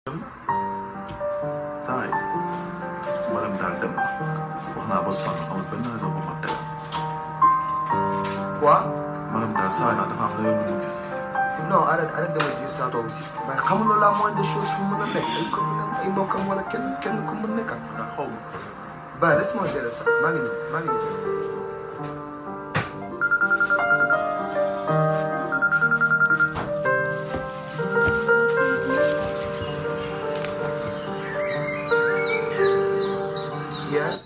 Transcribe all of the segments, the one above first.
Sai, malam daal dem na wax naa ba sonn amul benn raison bu ma teel. Quoi? Malam daal saa yi dafa am la yoon mu gis. Non, arrête de me dire ça toi aussi. Mais xamuloo la moindre des choses fu mu mën a nekk ay commune ay mbokkam wala kenn ku mën nekkal. Ndax xaw ma. Bah laisse-moi gérer ça. maa ngi ñëw. Yeah.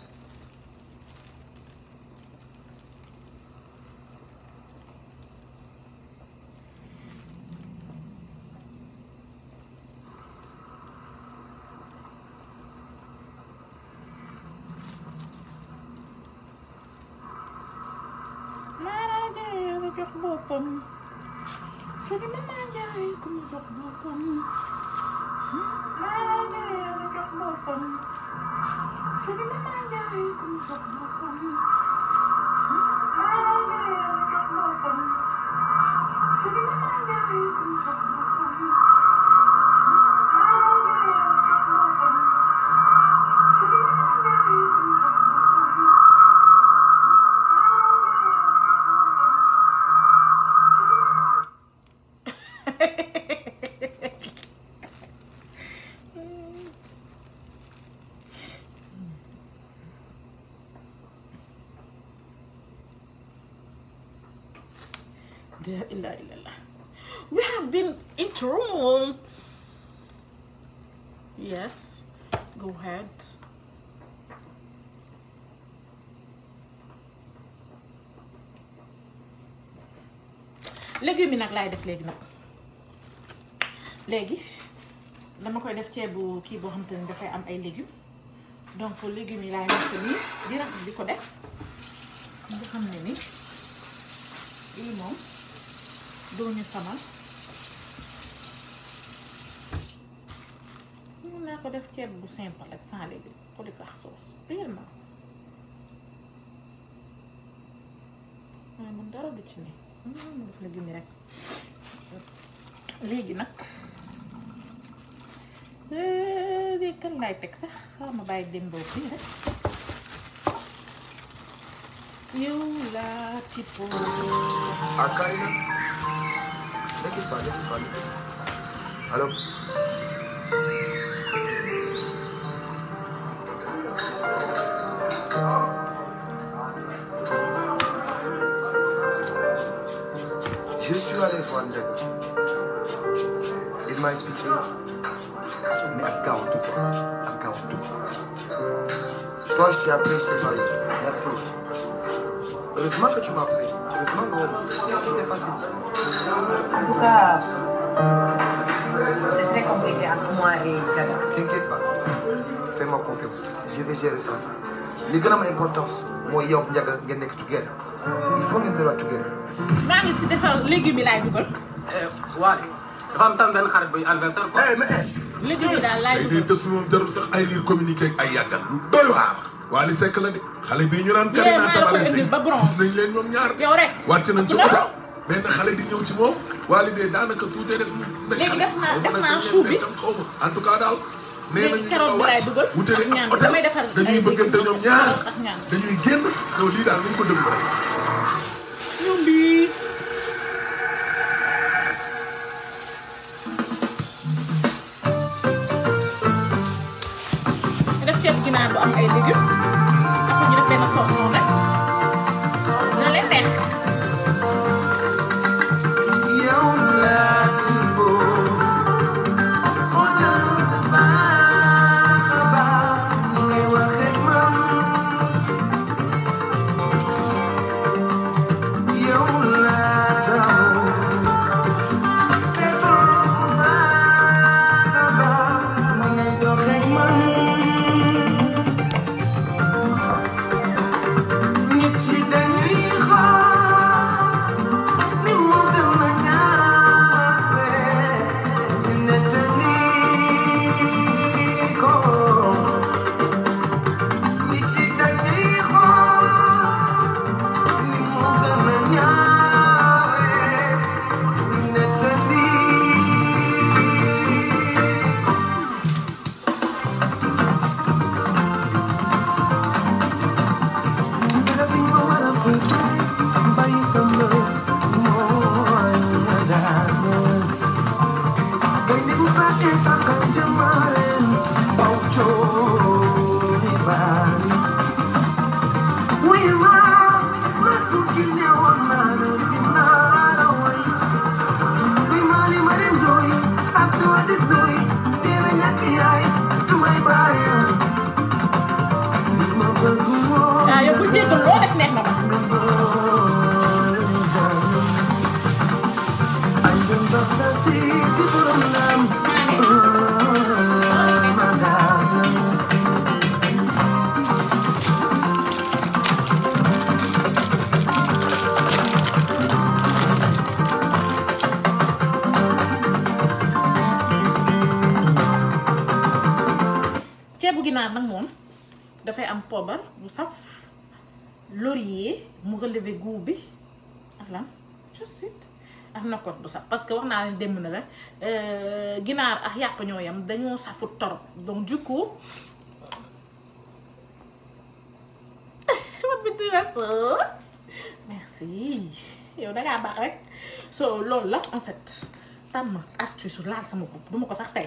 jox boppam su di mama jaay ku mu jox boppam jox boppam su di mama jaay ku mu jox boppam jox boppam su di mama jaay ku mu jox boppam La ilaha illallah. We have been interrupted. Yes, go ahead. Légumes yi nag laay def léegi nag léegi dama koy def ceebu kii boo xam te ne dafay am ay légumes donc légumes yi laay def nii di rax di ko def nga xam ne ni lii moom doo ñu samal mun naa ko def ceeb bu simple rek sans légumes ko di ko ak sauce réellement waaye man dara du ci ne mu def légumes yi rek léegi nag léegi kan laay teg sax xaaral ma bàyyi dem boobu fii rek yow laa tipo Karina. N'inquiète pas. Allô? Je suis allé voir Ndiaga. Il m'a expliqué, mais à Gaoutou quoi. À Gaoutou. Toi, je t'ai appelé, je t'ai parlé. Merci. Heureusement que tu m'as appelé. Heureusement que... Qu'est-ce qui s'est passé? En tout cas, c'est très compliqué entre moi et Ndiaga. T'inquiète pas. Fais-moi confiance. Je vais gérer ça. Li gën a am importance mooy yow Ndiaga ngeen nekk together. Il faut ngeen delluwaat together. maa ngi ci defar légumes yi laay dugal. waaye dafa am sama benn xarit buy anniversaire quoi. légumes yi daal laay ay dugal. lii tës moom jarul sax ay lii communiqué ak ay yàggal lu doy waar. Wally Seck la de xale bii ñu naan. yee maa la ko indil ba bronze gis nañ leen ñoom ñaar. yow rek wàcc nañ ci oto benn xale di ñëw ci moom. Wally de daanaka tuutee rek. léegi def naa chou bi. xaw ma en tout cas daal. nee nañu léegi carotte bi laay dugal ak ñaam bi damay defar dañuy bëggante ñoom ñaar ak ñaam dañuy génn loolu lii daal nañ ko déglu rek. ñoom bi ñu def ceeb ginaar bu am ay légumes après ñu def benn sauce noonu rek dina leen neex. Yow laa tibboo. ceebu ginaar nag moom dafay am poobar bu saf laurier mu relever goût bi ak lan just it ak nokkos bu saf parce que wax naa leen démb na la ginaar ak yàpp ñoo yam dañoo safut torop donc du coup merci yow dangaa baax rek so loolu la en fait tàmm astuce laal sama bopp duma ko sax tey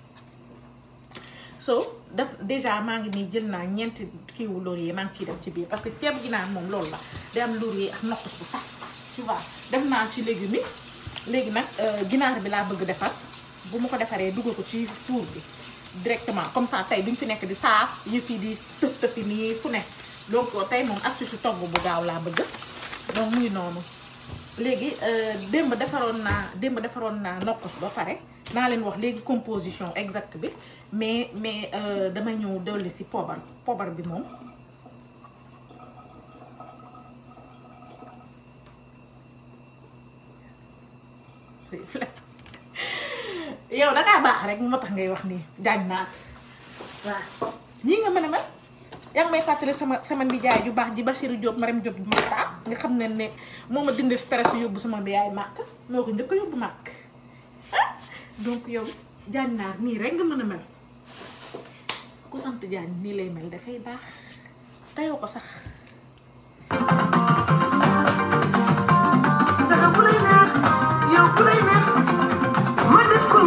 so def déjà maa ngi nii jël naa ñeenti kiiwu laurier maa ngi ciy def ci biir parce que ceebu ginaar moom loolu la day am laurier ak nokkos bu sax tu vois def naa ci légumes yi léegi nag ginaar bi laa bëgg defar bu ma ko defaree dugal ko ci four bi directement comme ça tey duñ fi nekk di saaf yëf yi di tëf tëfi nii fu nekk donc tey moom astuce togg bu gaaw laa bëgg donc muy noonu léegi démb defaroon naa nokkos ba pare naa leen wax léegi composition exacte bi mais damay ñëw dolli si poobar bi moom yow dangaa baax rek moo tax ngay wax nii jaañ naa waaw ñii nga mën a mel yaa ngi may fàttali sama nijaay ju baax ji Basiru Diop Marème Diop Mata nga xam ne moo ma dindi stress yóbbu sama yaay màkk moo ko njëkk a yóbbu màkk ah donc yow jaañ naar nii rek nga mën a mel ku sant jaañ nii lay mel dafay baax tayoo ko sax daga bu lay neex yow ku lay neex ma def ko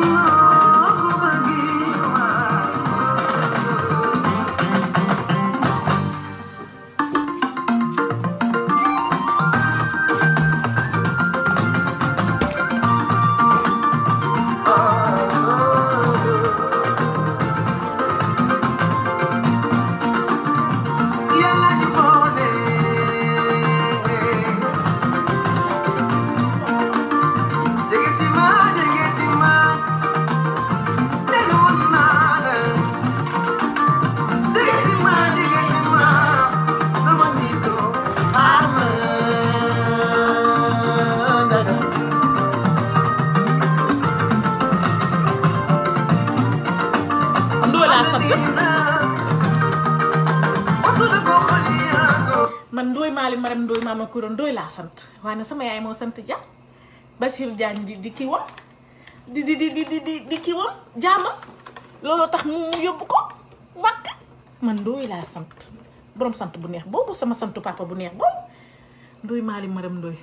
man Ndoye Mali Marème Ndoye Mama Kouro Ndoye laa sant waaye nag sama yaay moo sant Dia Basir Diagne di kii wam di kii wam jaamam looloo tax mu yóbbu ko wàkk man Ndoye laa sant borom sant bu neex boobu sama santu papa bu neex boobu Ndoye Mali Marème Ndoye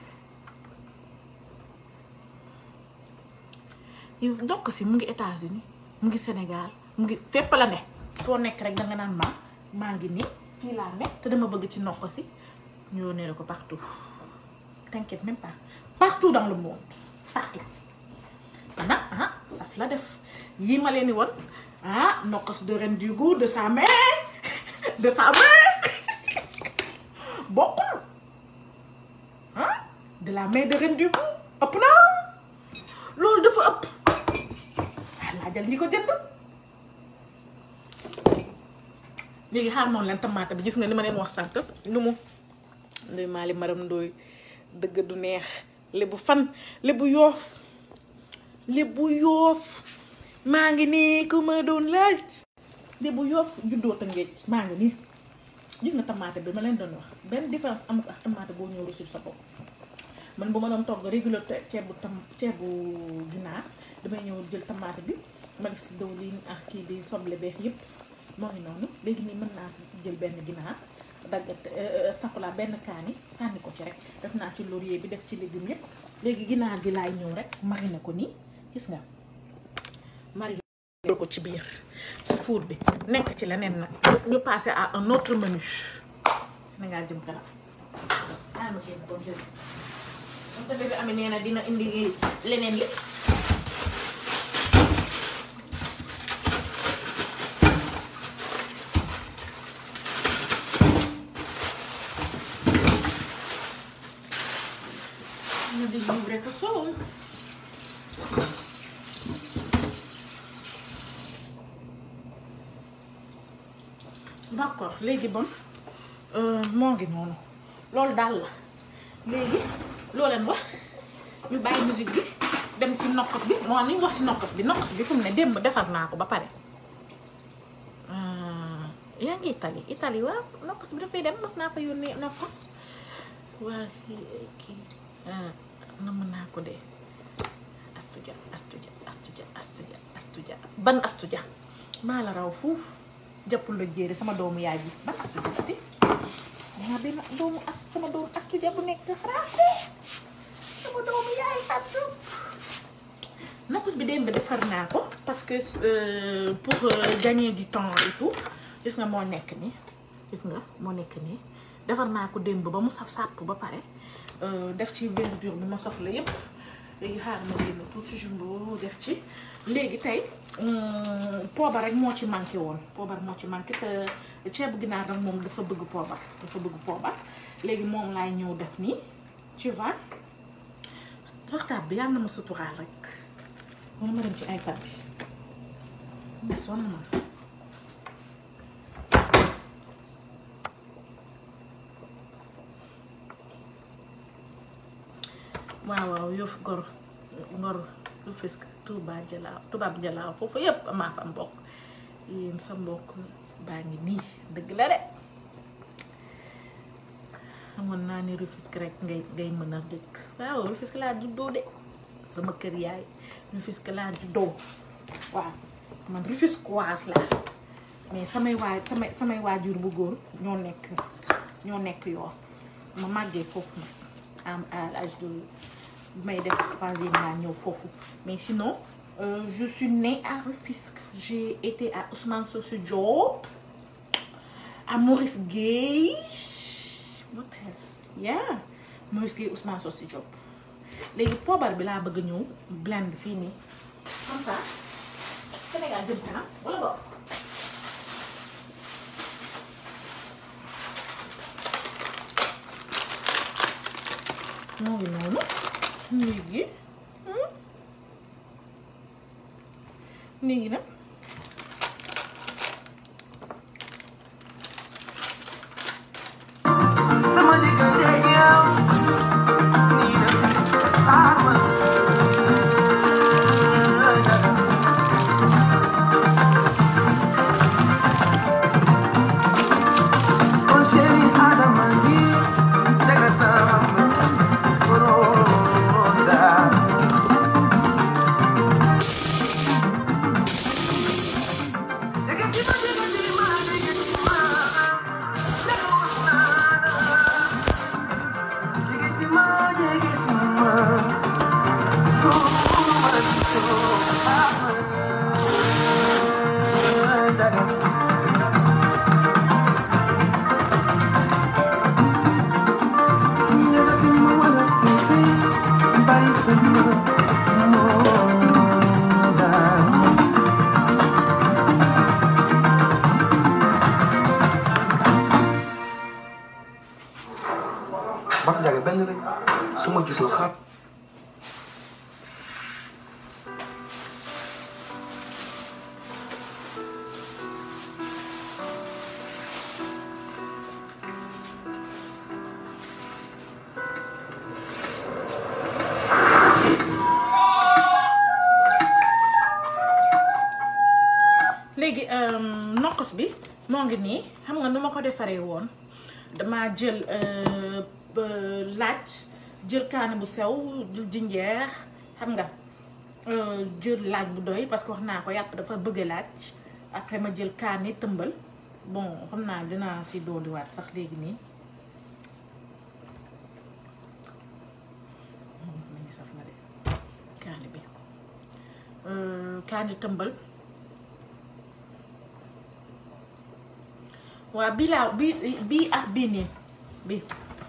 yow ndokk si mu ngi États-Unis mu ngi Sénégal mu ngi fépp la ne foo nekk rek danga naan maa ngi nii fii laa ne te dama bëgg ci nokk si ñu yónnee la ko partout t'inquiète même pas partout dans le monde partout nag saf la def yii ma leen di woon nokkos de reine du goût de sa mère bokkul de la main de reine du goût ëpp na loolu dafa ëpp laajal ñi ko jënd léegi xaar noonu leen tamaate bi gis nga li ma leen wax sànq lu mu Ndoye Mali Marème Ndoye dëgg du neex lébu fan lébu yoof maa ngi nii ku ma doon laaj lébu yoof juddoo Tëngéej maa ngi nii gis nga tamaate bi ma leen doon wax benn différence amul ak tamaate boo ñëw resul sa bopp man bu ma doon togg régulier ceebu ginaar damay ñëw jël tamaate bi ma def si dëwlin ak kii bi soble beex yëpp moo ngi noonu léegi nii mën naa si jël benn ginaar daggat stafula benn kaani sànni ko ci rek def naa ci laurier bi def ci légumes yëpp léegi ginaar gi laay ñëw rek mariner ko nii gis nga mariner ko ci biir si four bi nekk ci leneen nag ñu passer à un autre menu na ngaa jëm kanam ma génn ko jël te bébé amee nee na dina indi leneen li découvrir que solo d'accord léegi bon moo ngi noonu loolu daal la léegi loo leen wax ñu bàyyi musique bi dem ci nokkos bi moo ni ñu wax si nokkos bi fu mu ne démb defar naa ko ba pare yaa ngi Italie waaw nokkos bi dafay dem mos naa fa yónnee nokkos waa kii namm naa ko de astuja ban astuja maa la raw fuuf jàppul la jéere sama doomu yaay bi ban astuja ati maa benn sama doomu astuja bu nekk France sama doomu yaay Fatou nokkos bi démb defar naa ko parce que pour gagner du temps et tout gis nga moo nekk nii defar naa ko démb ba mu saf sàpp ba pare def ci verdure bi ma soxla yépp léegi xaar ma génn tuuti jumbo def ci léegi tey poobar rek moo ci manqué woon te ceebu ginaar nag moom dafa bëgg poobar léegi moom laay ñëw def nii tu vois portable bi yàlla na ma suturaal rek wala ma dem ci iPad bi ma sonn ma waaw Yoff Ngor Rufisque tubaab jalaaw foofu yépp maa fa mbokk yéen sa mbokk baa ngi nii dëgg la de xamoon naa ni Rufisque rek ngay mën a dëkk waaw Rufisque laa juddoo de sama kër yaay Rufisque laa juddoo waaw man Rufisquoise laa mais samay waajur bu góor ñoo nekk Yoff ma màggee foofu nag à l'âge de may def 3e laa ñëw foofu mais sinon je suis née à Rufisque j'ai été à Ousmane Socé Diop à Maurice Gueye Maurice Gueye Ousmane Socé Diop léegi poobar bi laa bëgg a ñëw blend fii nii comme ça Sénégal jëm kanam wala boog moo ngi noonu léegi nag sama diggante ak yow nii na ama kon chéri Adama ngi jaga sama léegi nokkos bi moo ngi nii xam nga nu ma ko defaree woon dama jël laaj jël kaani bu sew jël jinjeer xam nga jël laaj bu doy parce que wax naa ko yàpp dafa bëgg laaj après ma jël kaani tëmbal bon xam naa dinaa si dooliwaat sax léegi nii ma ngi saf na de kaani bi kaani tëmbal waa bii laa bii ak bii nii bii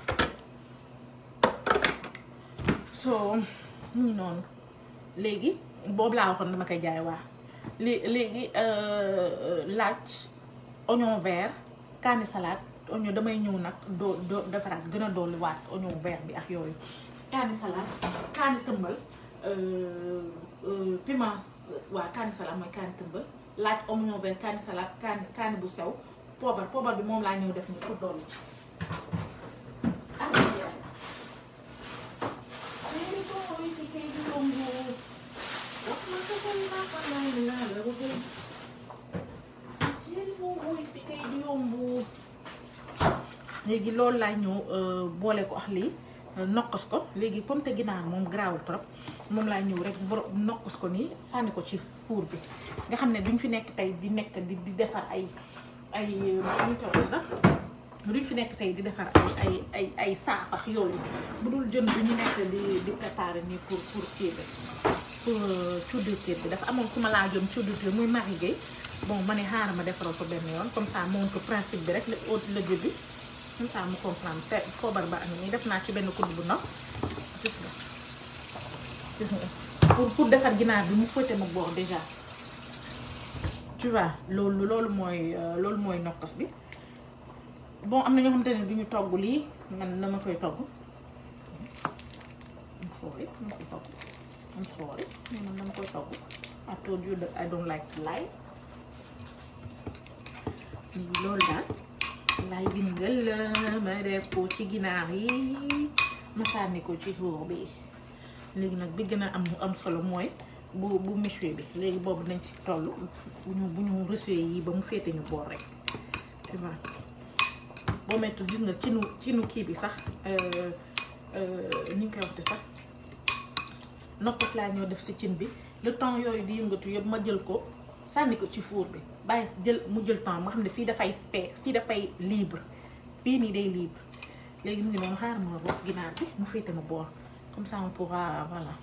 soo mu ngi noonu léegi boobu laa waxoon dama koy jaay waa léegi laaj oignon vert kaani salade oignon damay ñëw nag doo defaraat gën a dolli waat oignon vert bi ak yooyu kaani salade kaani tëmbal piment waa kaani salade mooy kaani tëmbal laaj oignon vert kaani salade kaani bu sew poobar bi moom laa ñëw def ni pour dolli ci léegi loolu laay ñëw boole ko ak lii nokkos ko léegi comme te ginaar moom garaawul trop moom laay ñëw rek nokkos ko nii sànni ko ci four bi nga xam ne duñ fi nekk tey di nekk di defar ay ñu toog sax duñ fi nekk tey di defar ay saafax yooyu bu dul jën bi ñu nekk di préparer nii pour kii bi pour cuddurtir bi dafa amoon ku ma laajoon cuddurtir muy Marie Gueye bon ma ne xaaral ma defaral ko benn yoon comme ça moom ko principe bi rek le début comme ça mu comprendre te poobar ba am nii def naa ci benn kudd bu ndaw gis nga pour defar ginaar bi mu fóote ma boor déjà tu vois loolu mooy nokkos bi bon am na ñoo xamante ne duñu togg lii man dama koy togg I'm sorry man dama koy togg I told you that I don't like to lie lii loolu daal laay bindal ma def ko ci ginaar yi ma sànni ko ci four bi léegi nag bi gën a am solo mooy bu méchoui bi léegi boobu nañ ci toll bu ñu reçu yi ba mu féete ñu boor rek tu vois boo mettul gis nga cinu kii bi sax ni nga koy waxte sax nokkos laa ñëw def si cin bi le temps yooyu di yëngatu yëpp ma jël ko sànni ko ci four bi bàyyi mu jël temps ma xam ne fii dafay libre fii nii day libre léegi mu ngi noonu xaaral ma wax ginaar bi mu féete ma boor comme ça on pourra voilà.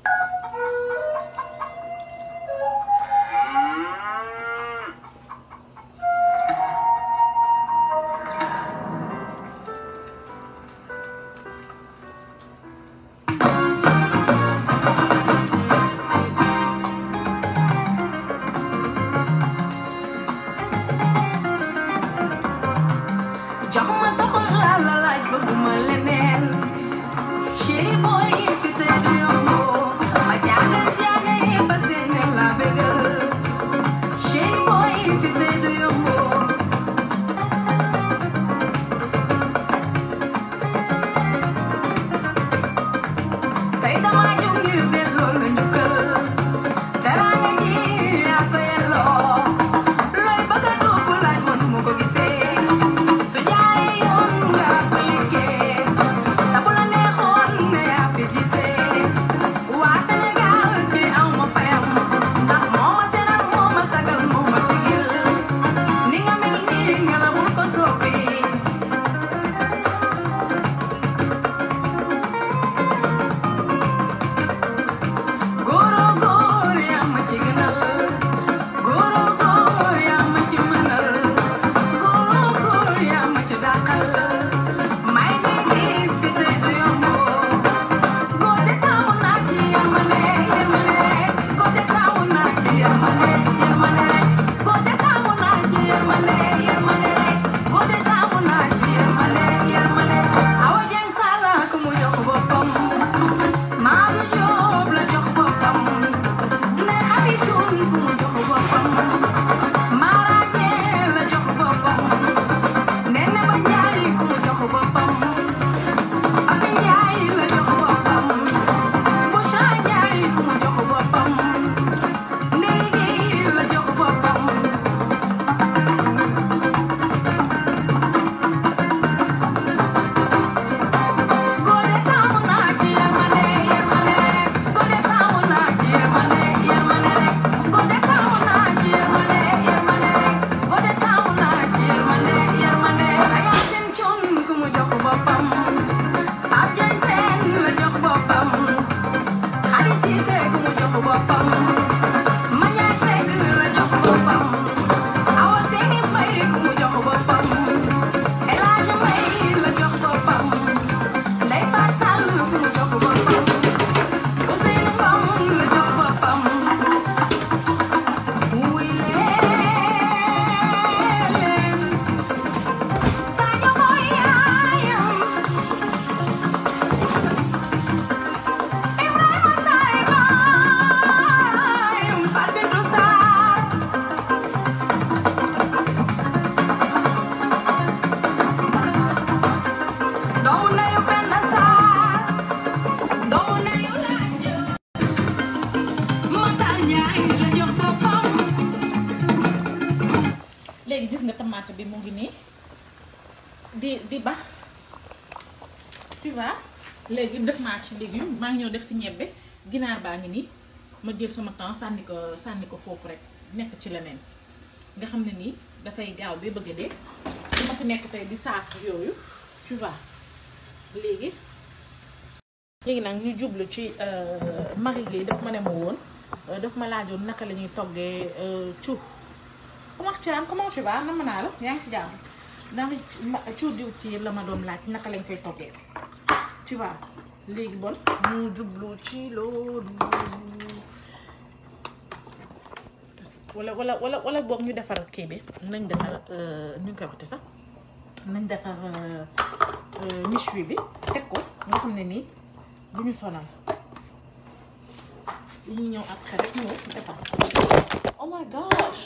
tu vois léegi def naa ci légume maa ngi ñëw def si ñebbe ginaar baa ngi nii ma jël sama temps sànni ko foofu rek nekk ci leneen nga xam ne nii dafay gaaw ba bëgg a dee su ma fi nekk tey di saaf yooyu tu vois léegi nag ñu jublu ci Marie Gueye daf ma ne ma woon daf ma laajoon naka la ñuy toggee cu comment tu vas nam naa la yaa ngi si jàmm ndax cu diwtiir la ma doon laaj naka lañ koy toggee tu vois léegi bon ñu jublu ci loolu wala boog ñu defar kii bi nañ defar ñu ngi koy waxte sax nañ defar méchoui bi teg ko nga xam ne nii bu ñu sonal li ñu ñëw après rek ñëw defar oh my gosh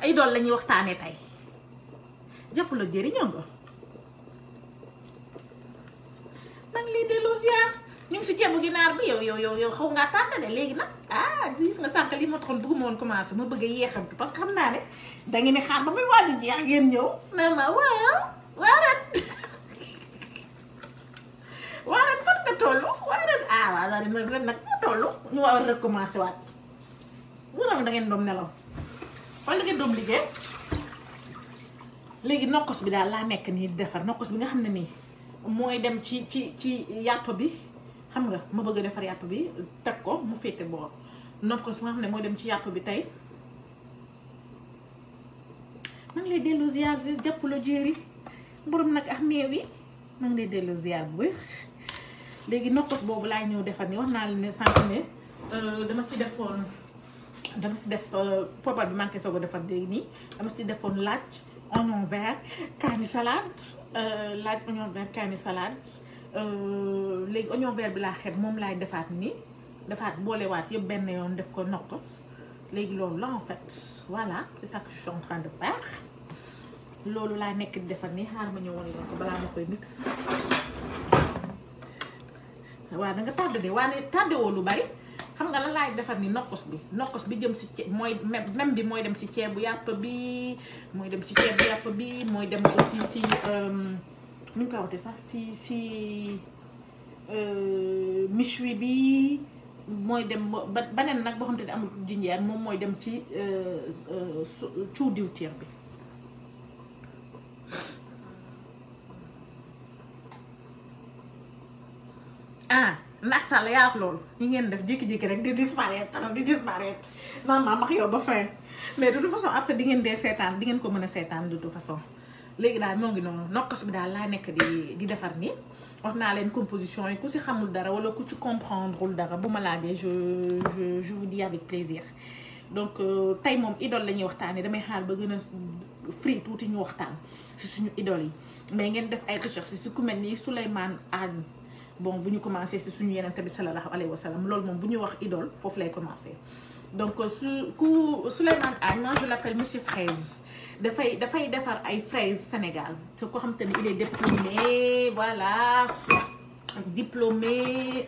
idole la ñuy waxtaanee tey jàpp la jëriñoo nga maa ngi lay delloo ziar ñu ngi si ceebu ginaar bi yow xaw ngaa tànn de léegi nag gis nga sànq li ma taxoon bëgguma woon commencé ma bëgg a yéexantu parce que xam naa ne da ngeen di xaar ba muy waaj a jeex ngeen ñëw nee ma waaw waaret fan nga toll waaret waaw ren nag nga toll ñu war a recommencé waat wala da ngeen doom nelaw wala da ngeen doom liggéey léegi nokkos bi daal laa nekk nii di defar nokkos bi nga xam ne nii mooy dem ci yàpp bi xam nga ma bëgg a defar yàpp bi teg ko mu féete boor nokkos bi nga xam ne mooy dem ci yàpp bi tey maa ngi lay dellu ziar jàpp la jéeri borom nag ak meew yi maa ngi lay dellu ziar bu wér léegi nokkos boobu laay ñëw defar ni wax naa la ne sànq ne dama si def poobar bi manqué soog a defar léegi nii dama si defoon laaj oignon vert kaani salade laaj oignon vert kaani salade léegi oignon vert bi laa xeeb moom laay defaat nii defaat boolewaat yëpp benn yoon def ko nokkos léegi loolu la en fait voilà c'est ça que je suis en train de faire loolu laa nekk di defar nii xaar ma ñëwoon la ko balaa ma koy mix waaw da nga tardé de waaye tardé woo lu bari xam nga lan laay defar ni nokkos bi jëm si mooy même bi mooy dem si ceebu yàpp bi mooy dem si ceebu yàpp bi mooy dem aussi si nu ñu ko waxee sax si méchoui bi mooy dem beneen nag boo xam te ne amul jinjeer moom mooy dem ci cuu diwtiir bi ndax sàll yaa wax loolu ñi ngeen def jékki-jékki rek di disparaître non max yow ba fin mais de toute façon après di ngeen dee seetaan di ngeen ko mën a seetaan de toute façon léegi daal moo ngi noonu nokkos bi daal laa nekk di defar nii wax naa leen composition yi ku si xamul dara wala ku ci comprendrewul dara bu ma laajee je vous dis avec plaisir donc tey moom idole la ñuy waxtaanee damay xaar ba gën a free tuuti ñu waxtaan si suñu idole yi mais ngeen def ay recherche si ku mel ni Souleymane Anne bon bu ñu commencé si suñu yeneen bi sallallahu alayhi wa sallam loolu moom bu ñuy wax idole foofu lay commencé donc Souleymane Anne moi je l'appelle monsieur Fraise dafay defar ay fraises Sénégal te ko xam te ne il est diplômé voilà diplômé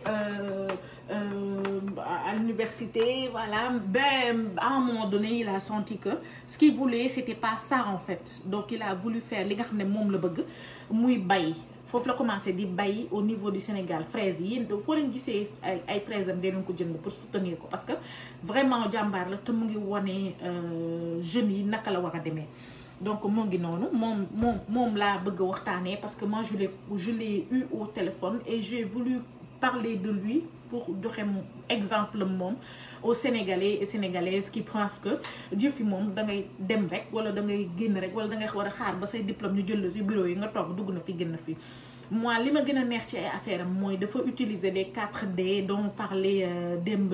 à l'université voilà ben à un moment donné il a senti que ce qu'il voulait c'était pas ça en fait donc il a voulu faire li nga xam ne moom la bëgg muy bay foofu la commencé di bay au niveau du Sénégal fraises yi yéen foo leen gisee ay fraises am dinañ ko jënd pour soutenir ko parce que vraiment jàmbaar la te mu ngi wane jeunes yi naka la war a demee donc moo ngi noonu moom laa bëgg a waxtaanee parce que moi je l'ai eu au téléphone et j'ai voulu parler de lui pour joxe exemple moom aux Sénégalais et Sénégalaises qui pensent que jëf yi moom da ngay dem rek wala da ngay génn rek wala da ngay war a xaar ba say diplôme ñu jël la si bureau yi nga toog dugg na fi génn na fi moi li ma gën a neex ci ay affaire am mooy dafa utiliser les 4D dont parlait démb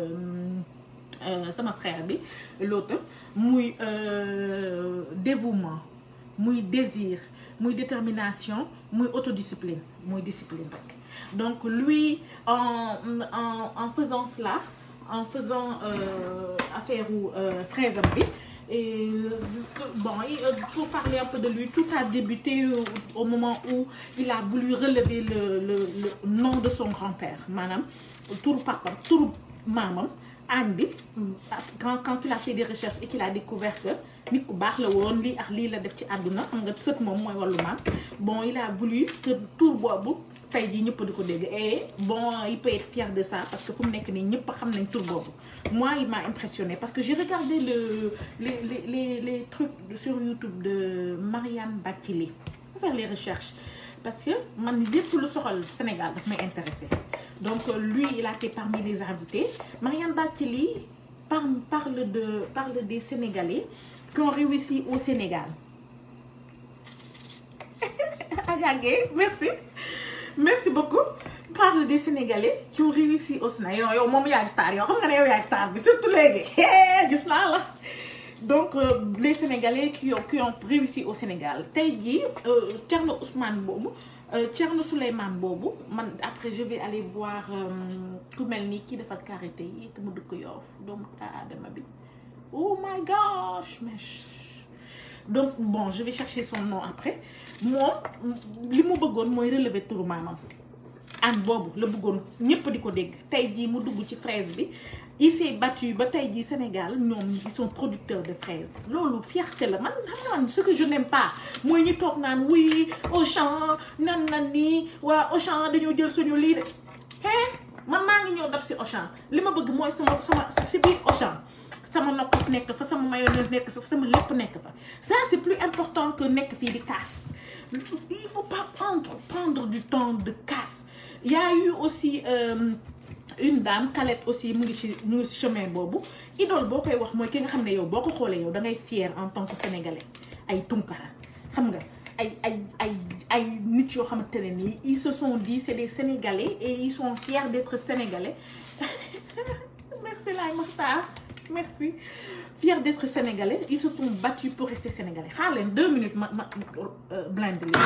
sama frère bi l'autre muy dévouement muy désir muy détermination muy autodiscipline muy discipline rek donc lui en faisant cela en faisant affaire ou fraise am bi et bon pour parler un peu de lui tout a débuté au moment où il a voulu relever le nom de son grand-père maanaam turu papa turu maamam Anne bi quand il a fait des recherches et qu'il a découvert que nit ku baax la woon lii ak lii la def ci àdduna xam nga sët moom mooy wàllu maam bon il a voulu que tur boobu tey jii ñëpp di ko dégg et bon il peut être fier de ça parce que fu mu nekk nii ñëpp xam nañ tur boobu moi il m'a impressionné parce que j'ai regardé les trucs sur YouTube de Marianne Bathily faut faire les recherches parce que man lépp lu soxal Sénégal daf may intéressé donc lui il a été parmi les invités Marianne Bathily parle des Sénégalais qui ont réussi au Sénégal. Adjagé, merci beaucoup. Parle des Sénégalais qui ont réussi au Sénégal. Yo moom yaay star yow xam nga ne yow yaay star bi surtout léegi gis naa la donc les Sénégalais qui ont réussi au Sénégal tey jii Thierno Ousmane boobu Thierno Souleymane boobu man après je vais aller voir ku mel ni kii defar karité yi te mu dëkk Yoff doomu Adama bi oh my gosh mais donc bon je vais chercher son nom après moom li mu bëggoon mooy relever turu maamam an boobu la bëggoon ñëpp di ko dégg tey jii mu dugg ci fraise bi il s'est battu ba tey jii Sénégal ñoom ils sont producteurs de fraises loolu fierté la man xam naa ce que je n'aime pas mooy ñu toog naan oui Auchan nan nii waa Auchan dañoo jël suñu lii de man maa ngi ñëw dab si Auchan li ma bëgg mooy sama si biir Auchan sama nokkos nekk fa sama mayonnaise nekk fa sama lépp nekk fa ça c'est plus important que nekk fii di casse il faut pas prendre du temps de casse. Il y a eu aussi une dame Kalette aussi mu ngi ci chemin boobu idole boo koy wax mooy ki nga xam ne yow boo ko xoolee yow da ngay fier en tant que sénégalais ay Tunkara xam nga ay nit yoo xamante ne nii ils se sont dit c'est des sénégalais et ils sont fiers d'être sénégalais merci Laye Makhtar merci fiers d'être sénégalais ils se sont battus pour rester sénégalais xaar leen 2 minutes ma blinde li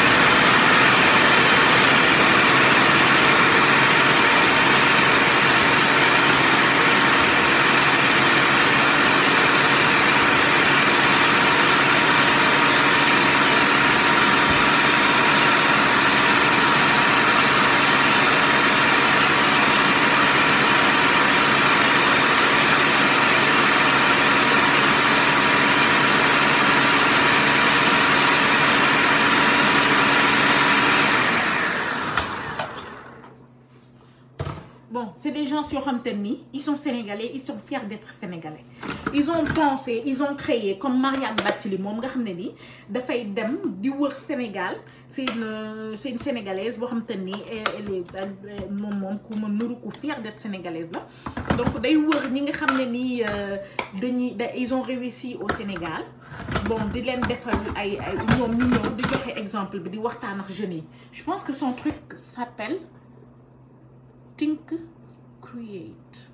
c'est des gens yoo xamante ni ils sont sénégalais ils sont fiers d'être sénégalais ils ont pensé ils ont créé comme Marianne Bathily moom nga xam ne ni dafay dem di wër Sénégal c'est une sénégalaise boo xamante ni elle est moom ku ma nuru ku fière d'être sénégalaise la donc day wër ñi nga xam ne ni ils ont réussi au Sénégal bon di leen defal ay ñoom ñu ñëw di joxe exemple bi di waxtaan ak jeunes yi je pense que son truc s'appelle Think Create.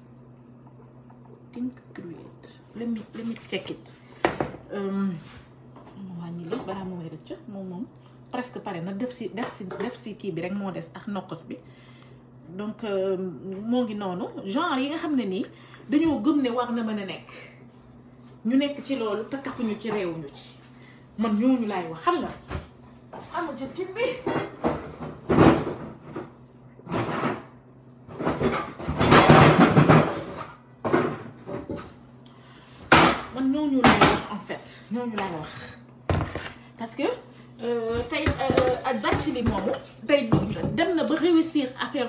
Let me check it. wàññi li balaa moo may rëcc moom presque pare na def si kii bi rek moo des ak nokkos bi donc moo ngi noonu genre yi nga xam ne nii dañoo gëm ne war na mën a nekk ñu nekk ci loolu te tafuñu ci réewuñu ci man ñooñu laay wax xam nga ama ca cin bi ñooñu laay wax en fait ñooñu laay wax parce que tey Bathily moomu tey dem na ba réussir affaire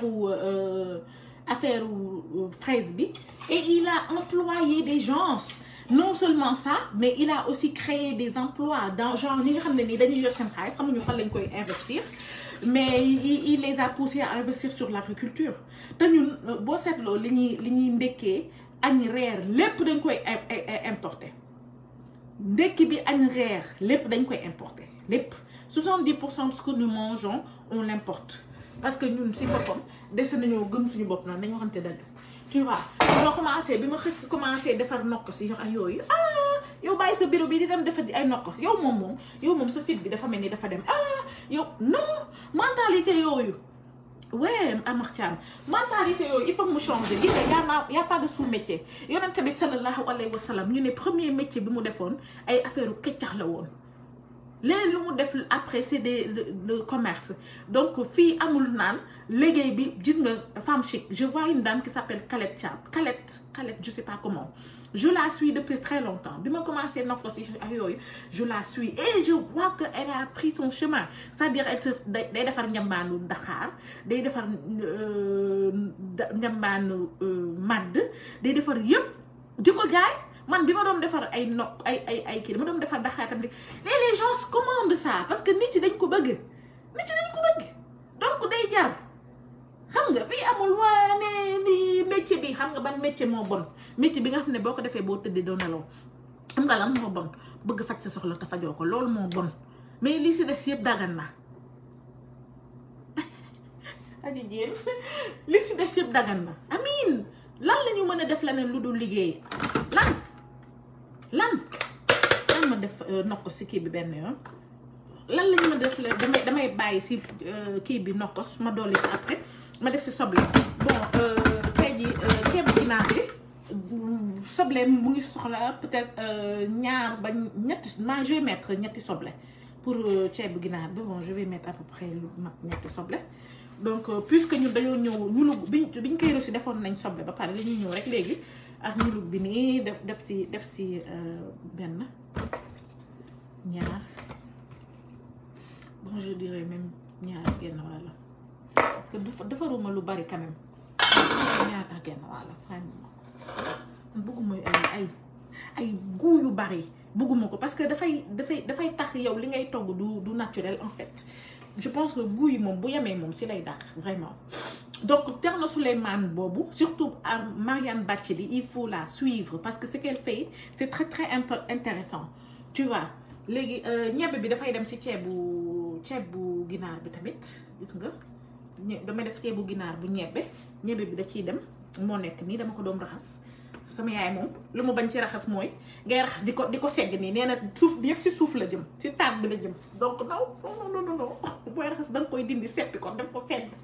fraise bi et il a employé des gens non seulement ça mais il a aussi créé des emplois dans genre ñi nga xam ne nii dañuy yor seen xaalis xamuñu fan lañ koy investir mais il les a poussés à investir sur l'agriculture te ñun boo seetloo li ñuy ndekkee añ reer lépp dañ koy importer ndekki bi añ reer lépp dañ koy importer lépp 70% de ce que nous mangeons on l'importe parce que ñun si boppam dese nañoo gëm suñu bopp noonu dañu waxante dëgg tu vois boo commencé bi ma commencé defar nokkos yi ak yooyu yow bàyyi sa bureau bi di dem defar ay nokkos yow moom sa fit bi dafa mel ni dafa dem yow non mentalité yooyu ouais Amar Thiam mentalité yooyu il faut mu changer gis nga y a pas de sous-métier yonent bi sallallahu alayhi wa sallam ñu ne premier métier bi mu defoon ay affaire u këccax la woon léegi lu mu def après c'est de commerce donc fii amul naan liggéey bi gis nga femme chic je vois une dame qui s'appelle Kalette Thiam Kalette je sais pas comment je la suis depuis très longtemps bi ma commencé nokk si ak yooyu je la suis et je vois que elle a pris son chemin c'est-à-dire elle day defar njambaanu Dakar day defar njambaanu madd day defar yëpp di ko jaay man bi ma doon defar ay kii dama doon defar Dakar tam les gens commandent ça parce que nit yi dañ ko bëgg donc day jar xam nga fii amul waane ni métier bi xam nga ban métier moo bon métier bi nga xam ne boo ko defee boo tëddee doo nelaw xam nga lan moo bon bëgg faj sa soxla te fajoo ko loolu moo bon mais li si des yëpp dagan na aji jéem li si des yëpp dagan na amiin lan la ñu mën a def leneen lu dul liggéey lan ma def nokkos si kii bi benn yoon lan la ñu mën a def damay bàyyi si kii bi nokkos ma dolli si après ma def si soble bon tey ji ceebu ginaar bi soble mu ngi soxla peut-être ñaar ba ñetti je vais mettre ñetti soble pour ceebu ginaar bi bon je vais mettre à peu près lu mat ñetti soble donc puisque ñun dañoo ñëw ñu lu biñ koy reçu defoon nañ soble ba pare dañuy ñëw rek léegi ak ñu bi nii def si benn ñaar bon je dirais même ñaar ak genn wàll parce que defaruma lu bari quand même ñaar ak genn wàll vraiment bëgguma ay goût yu bari bëgguma ko parce que dafay tax yow li ngay togg du naturel en fait je pense que goût yi moom bu yemee moom si lay dàq vraiment donc Thierno Souleymane boobu surtout à Marianne Bathily il faut la suivre parce que ce qu'elle fait c'est très très intéressant tu vois léegi ñebbe bi dafay dem si ceebu ginaar bi tamit gis nga damay def ceebu ginaar bu ñebbe bi da ciy dem moo nekk nii dama ko doom raxas sama yaay moom lu mu bañ ci raxas mooy ngay raxas di ko segg nii nee na suuf bi yëpp si suuf la jëm si taat bi la jëm donc non booy raxas da nga koy dindi seppi ko def ko fenn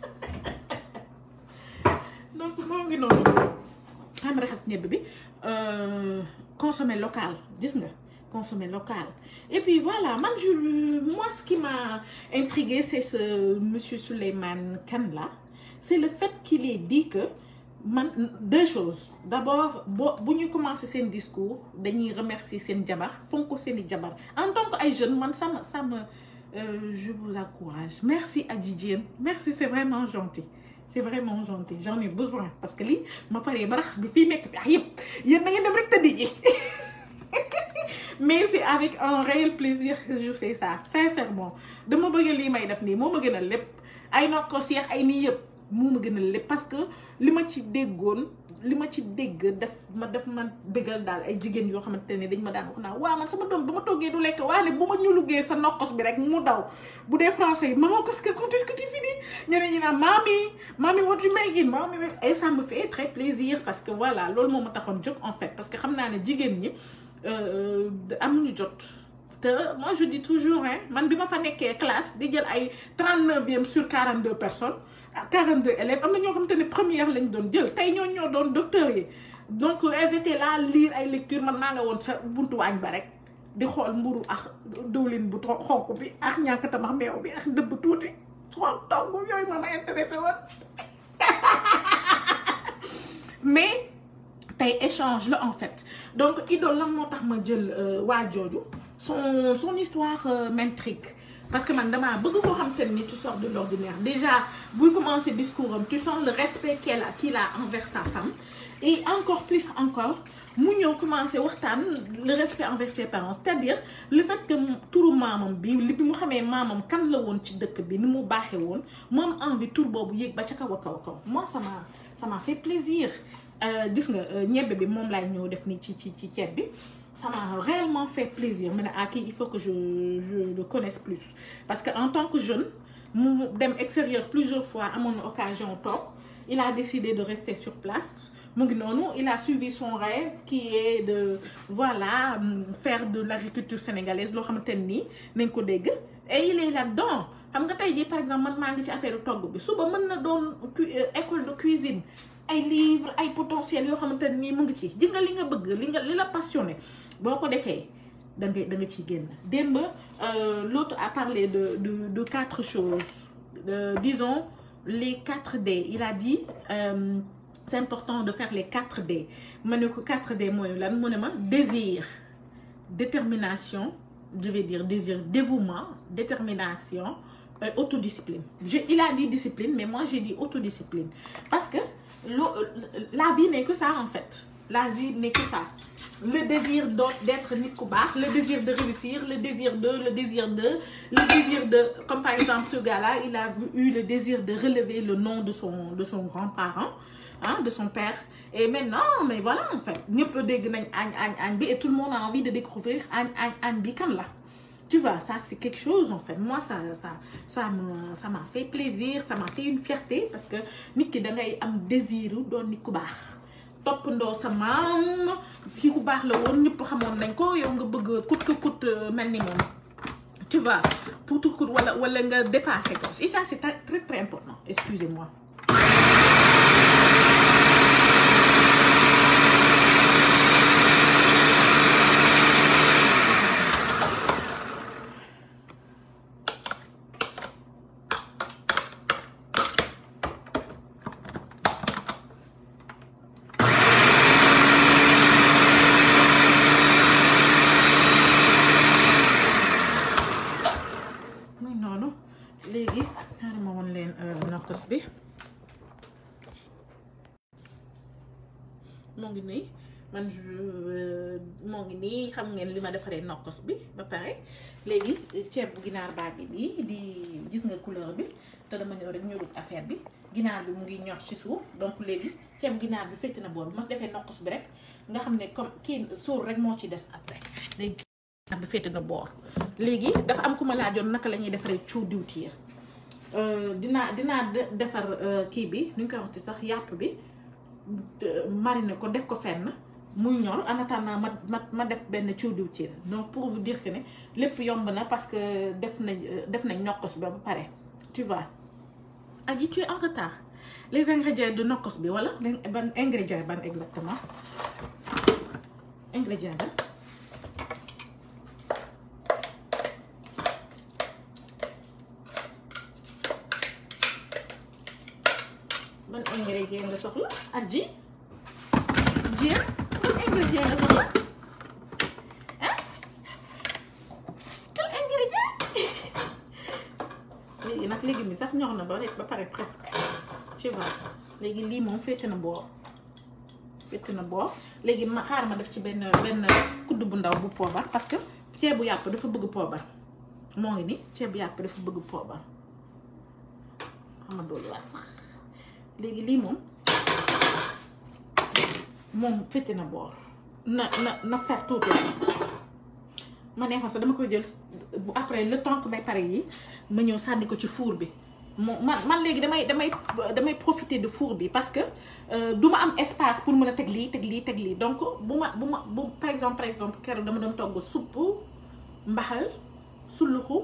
donc moo ngi noonu xam raxas ñebbe bi consommer local gis nga consommer local et puis voilà moi ce qui m'a intrigué c'est ce monsieur Souleymane Kane là c'est le fait qu'il ait dit que deux choses d'abord bu ñu commencer seen discours dañuy remercier seen jabar fonko seeni jabar en tant que ay jeunes man ça me je vous encourage merci Adji Diène merci c'est vraiment gentil j'en ai besoin parce que lii ma paree ba raxas bi fii nekk fi ak yëpp yéen na ngeen dem rek tëddi ji mais c'est avec un réel plaisir que je fais ça sincèrement dama bëgg lii may def nii moo ma gënal lépp ay nokk ko seex ay nii yëpp moo ma gënal lépp parce que li ma ci dégg daf ma bégal daal ay jigéen yoo xamante ne dañ ma daan wax naa waaw man sama doom ba ma toggee du lekk waa ne bu ma ñu liggéey sa nokkos bi rek mu daw bu dee français yi maman qu'est-ce que quand est-ce que tu finis ñeneen ñi naan mami what you making mami et ça me fait très plaisir parce que voilà loolu moo ma taxoon jóg en fait parce que xam naa ne jigéen ñi amuñu jot te moi je dis toujours man bi ma fa nekkee classe di jël ay 39e sur 42 personnes 42 élèves am na ñoo xamante ne première lañ doon jël tey ñoo doon docteurs yi donc elles étaient là lire ay lecture man maa nga woon sa buntu waañ ba rek di xool mburu ak diwlin bu xonk bi ak ñàkk tamax meew bi ak dëbb tuuti xool togg yooyu ma intéressé woon mais tey échange la en fait donc idole lan moo tax ma jël waa jooju son histoire m'intrigue parce que man damaa bëgg koo xam te ni tu sors de l'ordinaire déjà buy commencer discours am tu sens le respect qu'il a envers sa femme et encore plus mu ñëw commencer waxtaan le respect envers ses parents c'est-à-dire le fait que turu maamam bi mu xamee maamam kan la woon ci dëkk bi ni mu baaxee woon moom envie tur boobu yéeg ba ca kaw a kaw moi ça m'a fait plaisir gis nga ñebbe bi moom laay ñëw def nii ci ceeb bi ça m'a réellement fait plaisir mais à qui il faut que je le connaisse plus parce que en tant que jeune mu dem extérieur plusieurs fois amoon na occasion toog il a décidé de rester sur place mu ngi noonu il a suivi son rêve qui est de voilà faire de l'agriculture sénégalaise loo xamante ni nañ ko dégg et il est là-dedans xam nga tey jii par exemple man maa ngi ci affaire togg bi suba mën na doon école de cuisine ay livres ay potentiel yoo xamante ni mu ngi ci ji nga li nga bëgg li la passionné boo ko defee da nga ciy génn démb l'autre a parlé de 4 choses disons les 4D il a dit c'est important de faire les 4D ma ne ko 4D mooy lan mu ne ma désir détermination je vais dire désir dévouement détermination autodiscipline il a dit discipline mais moi j'ai dit autodiscipline parce que la vie n'est que ça en fait la vie n'est que ça le désir d'être nit ku baax le désir de réussir le désir de comme par exemple ce gars-là il a eu le désir de relever le nom de son grand-parent de son père et maintenant mais voilà en fait ñëpp dégg nañ añ bi et tout le monde a envie de découvrir añ bi kan la tu vois ça c'est quelque chose en fait moi ça m'a fait plaisir ça m'a fait une fierté parce que nit ki da ngay am désir doon nit ku baax toppandoo sa maam kii ku baax la woon ñëpp xamoon nañ ko yow nga bëgg kut mel ni moom tu vois pour tout court wala nga dépasser ko et ça c'est très très important excusez-moi léegi xaaral ma woon leen nokkos bi moo ngi nii man moo ngi nii xam ngeen li ma defaree nokkos bi ba pare léegi ceeb bu ginaar baa bi nii di gis nga couleur bi te dama ñëw rek ñorut affaire bi ginaar bi mu ngi ñor ci suuf donc léegi ceeb ginaar bi fétti na boor bu ma defee nokkos bi rek nga xam ne comme kii suur rek moo ci des après léegi ginaar bi fétti na boor léegi dafa am ku ma laajoon naka la ñuy defaree cu diwtiir dinaa defar kii bi nu ñu koy waxti sax yàpp bi mariner ko def ko fenn muy ñor en attendant ma def benn ciw diwtiir donc pour vous dire que ne lépp yomb na parce que def nañ nokkos bi ba pare tu vois. Adji, tu es en retard. Les ingrédients de nokkos bi wala ban ingrédient ban exactement ingrédient ban ban ingrédient nga soxla Adji jéem ban ingrédient nga soxla ah quel ingrédient léegi nag légumes bi sax ñor na ba pare presque tu vois léegi lii moom féete na boor léegi ma xaar ma def ci benn kudd bu ndaw bu poobar parce que ceebu yàpp dafa bëgg poobar moo ngi ni ceebu yàpp dafa bëgg poobar xam nga doolu waat sax léegi lii moom féete na boor na fer tuuti ma neexoon sax dama koy jël après le temps que may pare yi ma ñëw sànni ko ci four bi man léegi damay profiter de four bi parce que du ma am espace pour mën a teg lii donc bu par exemple keroog dama doon togg suppu mbaxal suluxu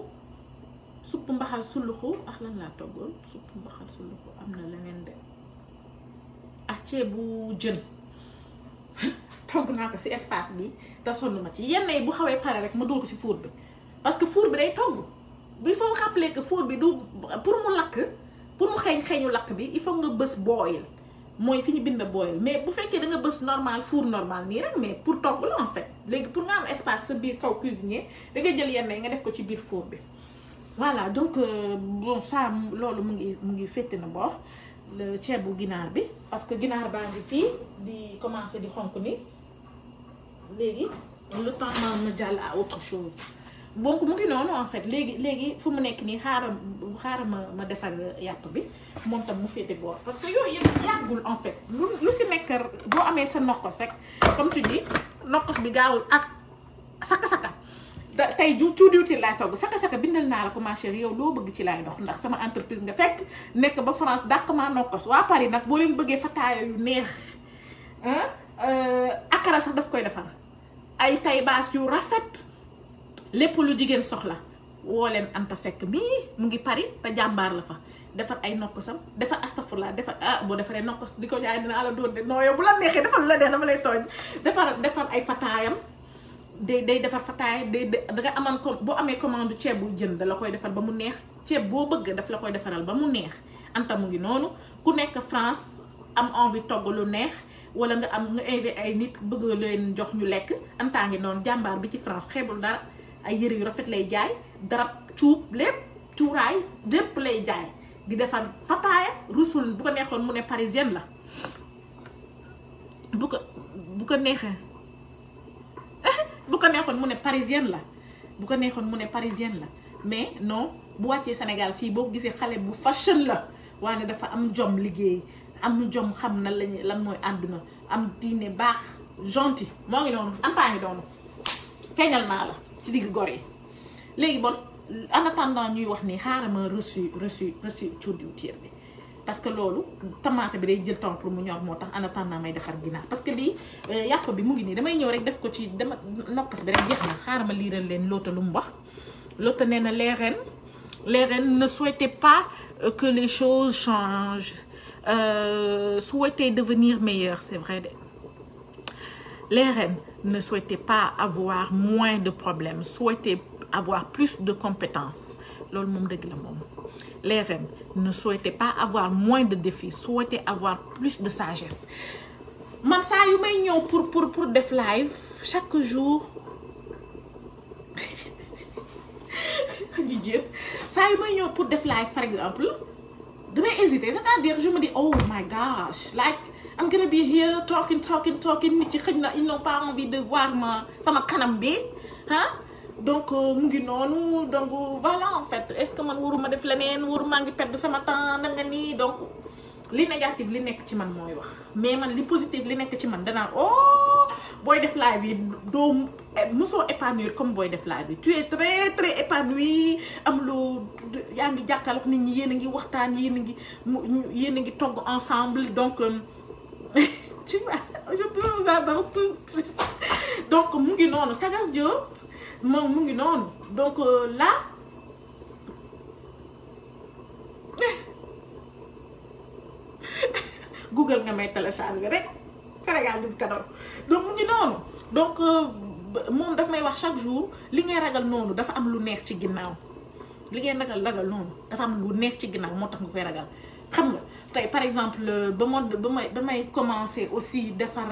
ak lan laa toggoon suppu mbaxal suluxu am na leneen de ak ceebu jën togg naa ko ci espace bi te sonn ma ci yenn yi bu xawee pare rek ma dóor ko ci four bi parce que four bi day togg il faut rappeler que four bi du pour mu lakk pour mu xeeñu lakk bi il faut nga bës boil mooy fi ñu bind boil mais bu fekkee da nga bës normal four normal nii rek mais pour togg la en fait léegi pour nga am espace sa biir kaw cuisinier da nga jël yenn yi nga def ko ci biir four bi voilà donc bon ça loolu mu ngi fétti na boor ceebu ginaar bi parce que ginaar baa ngi fii di commencer di xonk ni léegi le temps ma jàll à autre chose donc mu ngi noonu en fait léegi fu mu nekk nii xaaral ma defar yàpp bi moom tam mu féete boor parce que yooyu yëpp yàggul en fait lu si nekk boo amee sa nokkos rek comme tu dis nokkos bi gaawul ak saka tey diwtiir laay togg saka bindal naa la ko ma chérie yow loo bëgg ci laay dox ndax sama entreprise nga fekk nekk ba France dàq maa nokkos waa Paris nag boo leen bëggee fataaya yu neex akara sax daf koy defar ay tay baas yu rafet lépp lu jigéen soxla woo leen Anta Seck mii mu ngi Paris te jàmbaar la fa defar ay nokkosam defar astafurla defar boo defaree nokkos di ko jaay dina la doon de non yow bu la neexee defar la neex dama lay tooñ defar ay fataayam day defar fataay danga amoon boo amee commande ceeb bu jën da la koy defar ba mu neex ceeb boo bëgg daf la koy defaral ba mu neex Anta mu ngi noonu ku nekk France am envie togg lu neex wala nga invité ay nit bëgg leen jox ñu lekk Anta ngi noonu jàmbaar bi ci France xeebul dara ay yëre yu rafet lay jaay darab cuub lépp cuuraay lépp lay jaay di defar fataaya rusul bu ko neexoon mu ne parisienne la bu ko neexee bu ko neexoon mu ne parisienne la mais non bu wàccee Sénégal fii boo gisee xale bu fashion la waaye dafa am jom liggéey am jom xam na lan mooy àdduna am diine baax gentil moo ngi noonu Anta ngi noonu feeñal naa la ci digg gor yi léegi bon en attendant ñuy wax ni xaaral ma reçu cuur diwtiir bi parce que loolu tomate bi day jël temps pour mu ñor moo tax en attendant may defar ginaar parce que lii yàpp bi mu ngi nii damay ñëw rek def ko ci dama nokkas bi rek jeex na xaaral ma liiral leen loota lu mu wax loota nee na les reines ne souhaitaient pas que les choses changent souhaitaient devenir meilleures c'est vrai de les reines ne souhaitaient pas avoir moins de problèmes souhaitaient avoir plus de compétences loolu moom dëgg la moom les reines ne souhaitaient pas avoir moins de défis souhaitaient avoir plus de sagesse man saa yu may ñëw pour def live chaque jour quotidien saa yu may ñëw pour def live par exemple damay hésiter c'est-à-dire je me dis oh my gosh like I'm gonna be here talking nit ci xëj na ils n'ont pas envie de voir sama kanam bi ah donc mu ngi noonu donc voilà en fait est-ce que man waruma def leneen waruma ngi perdre sama temps na nga nii donc li négatif li nekk ci man mooy wax mais man li positif li nekk ci man danaa oh booy def live yi doo mosoo épanouir comme booy def live yi tu es très très épanoui am lu yaa ngi jàkkaarloog nit ñi yéen a ngi waxtaan yéen a ngi togg ensemble donc tu vois je trouve ça dans tout donc mu ngi noonu Sagar Diop moom mu ngi noonu donc là Google nga may télécharger rek Sénégal Diop Kador donc mu ngi noonu donc moom daf may wax chaque jour li ngay ragal noonu dafa am lu neex ci ginnaaw li ngay ragal noonu dafa am lu neex ci ginnaaw moo tax nga koy ragal xam nga tey par exemple ba may commencer aussi defar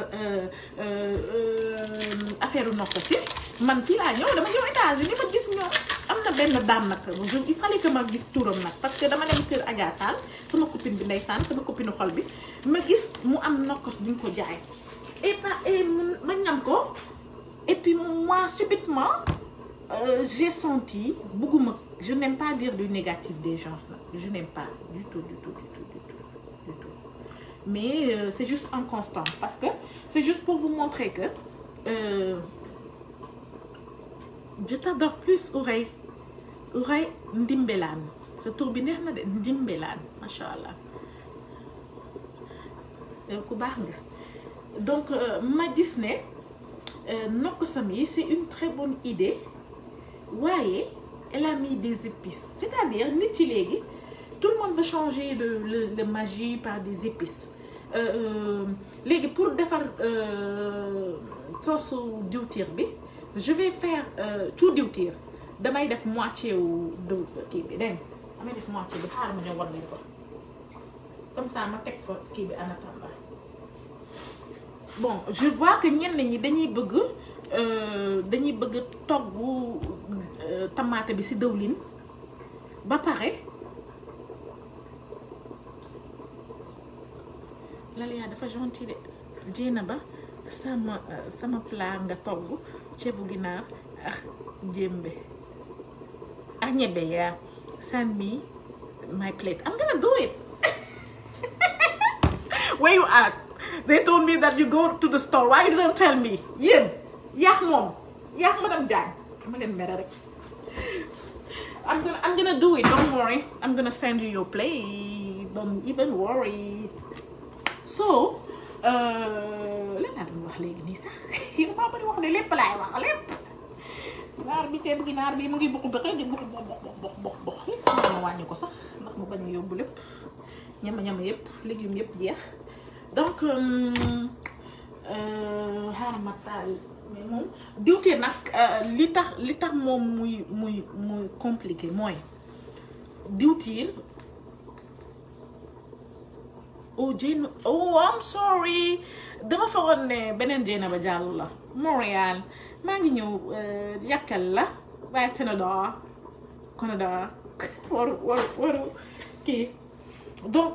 affaire nokk si man fii laa ñëw dama ñëw États-Unis ma gis ñoom am na benn daan nag il fallait que ma gis turam nag parce que dama dem kër Adja Tall sama copine bi ndeysaan sama copine xol bi ma gis mu am nokkos duñ ko jaay et ma ñam ko et puis moi subitement j'ai senti bugguma je n'aime pas dire du négatif des gens là je n'aime pas du tout mais c'est juste inconstant parce que c'est juste pour vous montrer que je t'adore plus Ourey Ndimbelaan sa tur bi neex na de Ndimbelaan macha allah yow ku baax nga donc ma gis ne nokkosam yi c'est une très bonne idée waaye elle a mis des épices c'est-à-dire nit ci léegi tout le monde veut changer le magie par des épices léegi pour defar sauce diwtiir bi je vais faire tout diwtiir damay def moitié wu kii bi dégg nga damay def moitié bi xaaral ma ñëw war leen ko comme ça ma teg fa kii bi en attendant bon je vois que ñenn ñi dañuy bëgg togg tamaate bi ci dëwlin ba pare Laliya dafa gentil de jéena ba sama plat nga togg ceebu ginaar ak jéembe ak ñebbe yaa send me my plate I'm gonna do it where you at they told me that you go to the store why you don't tell me yéen yaax moom yaax madame Diagne ma leen mere rek I'm gonna do it don't worry I'm gonna send you your plate don't even worry so lan laa doon wax léegi nii sax yow maa bari wax ne lépp laay wax lépp naar bi ceebu ginaar bi mu ngi bokk bëxe di bokk ma wàññi ko sax ndax mu bañ a yóbbu lépp ñama yëpp légumes yëpp jeex donc xaaral ma taal mais moom diwtiir nag li tax moom muy compliqué mooy diwtiir I'm sorry dama fagoon ne beneen Dieynaba Diallo la Montréal maa ngi ñëw yàkkal la waaye Canada waru kii donc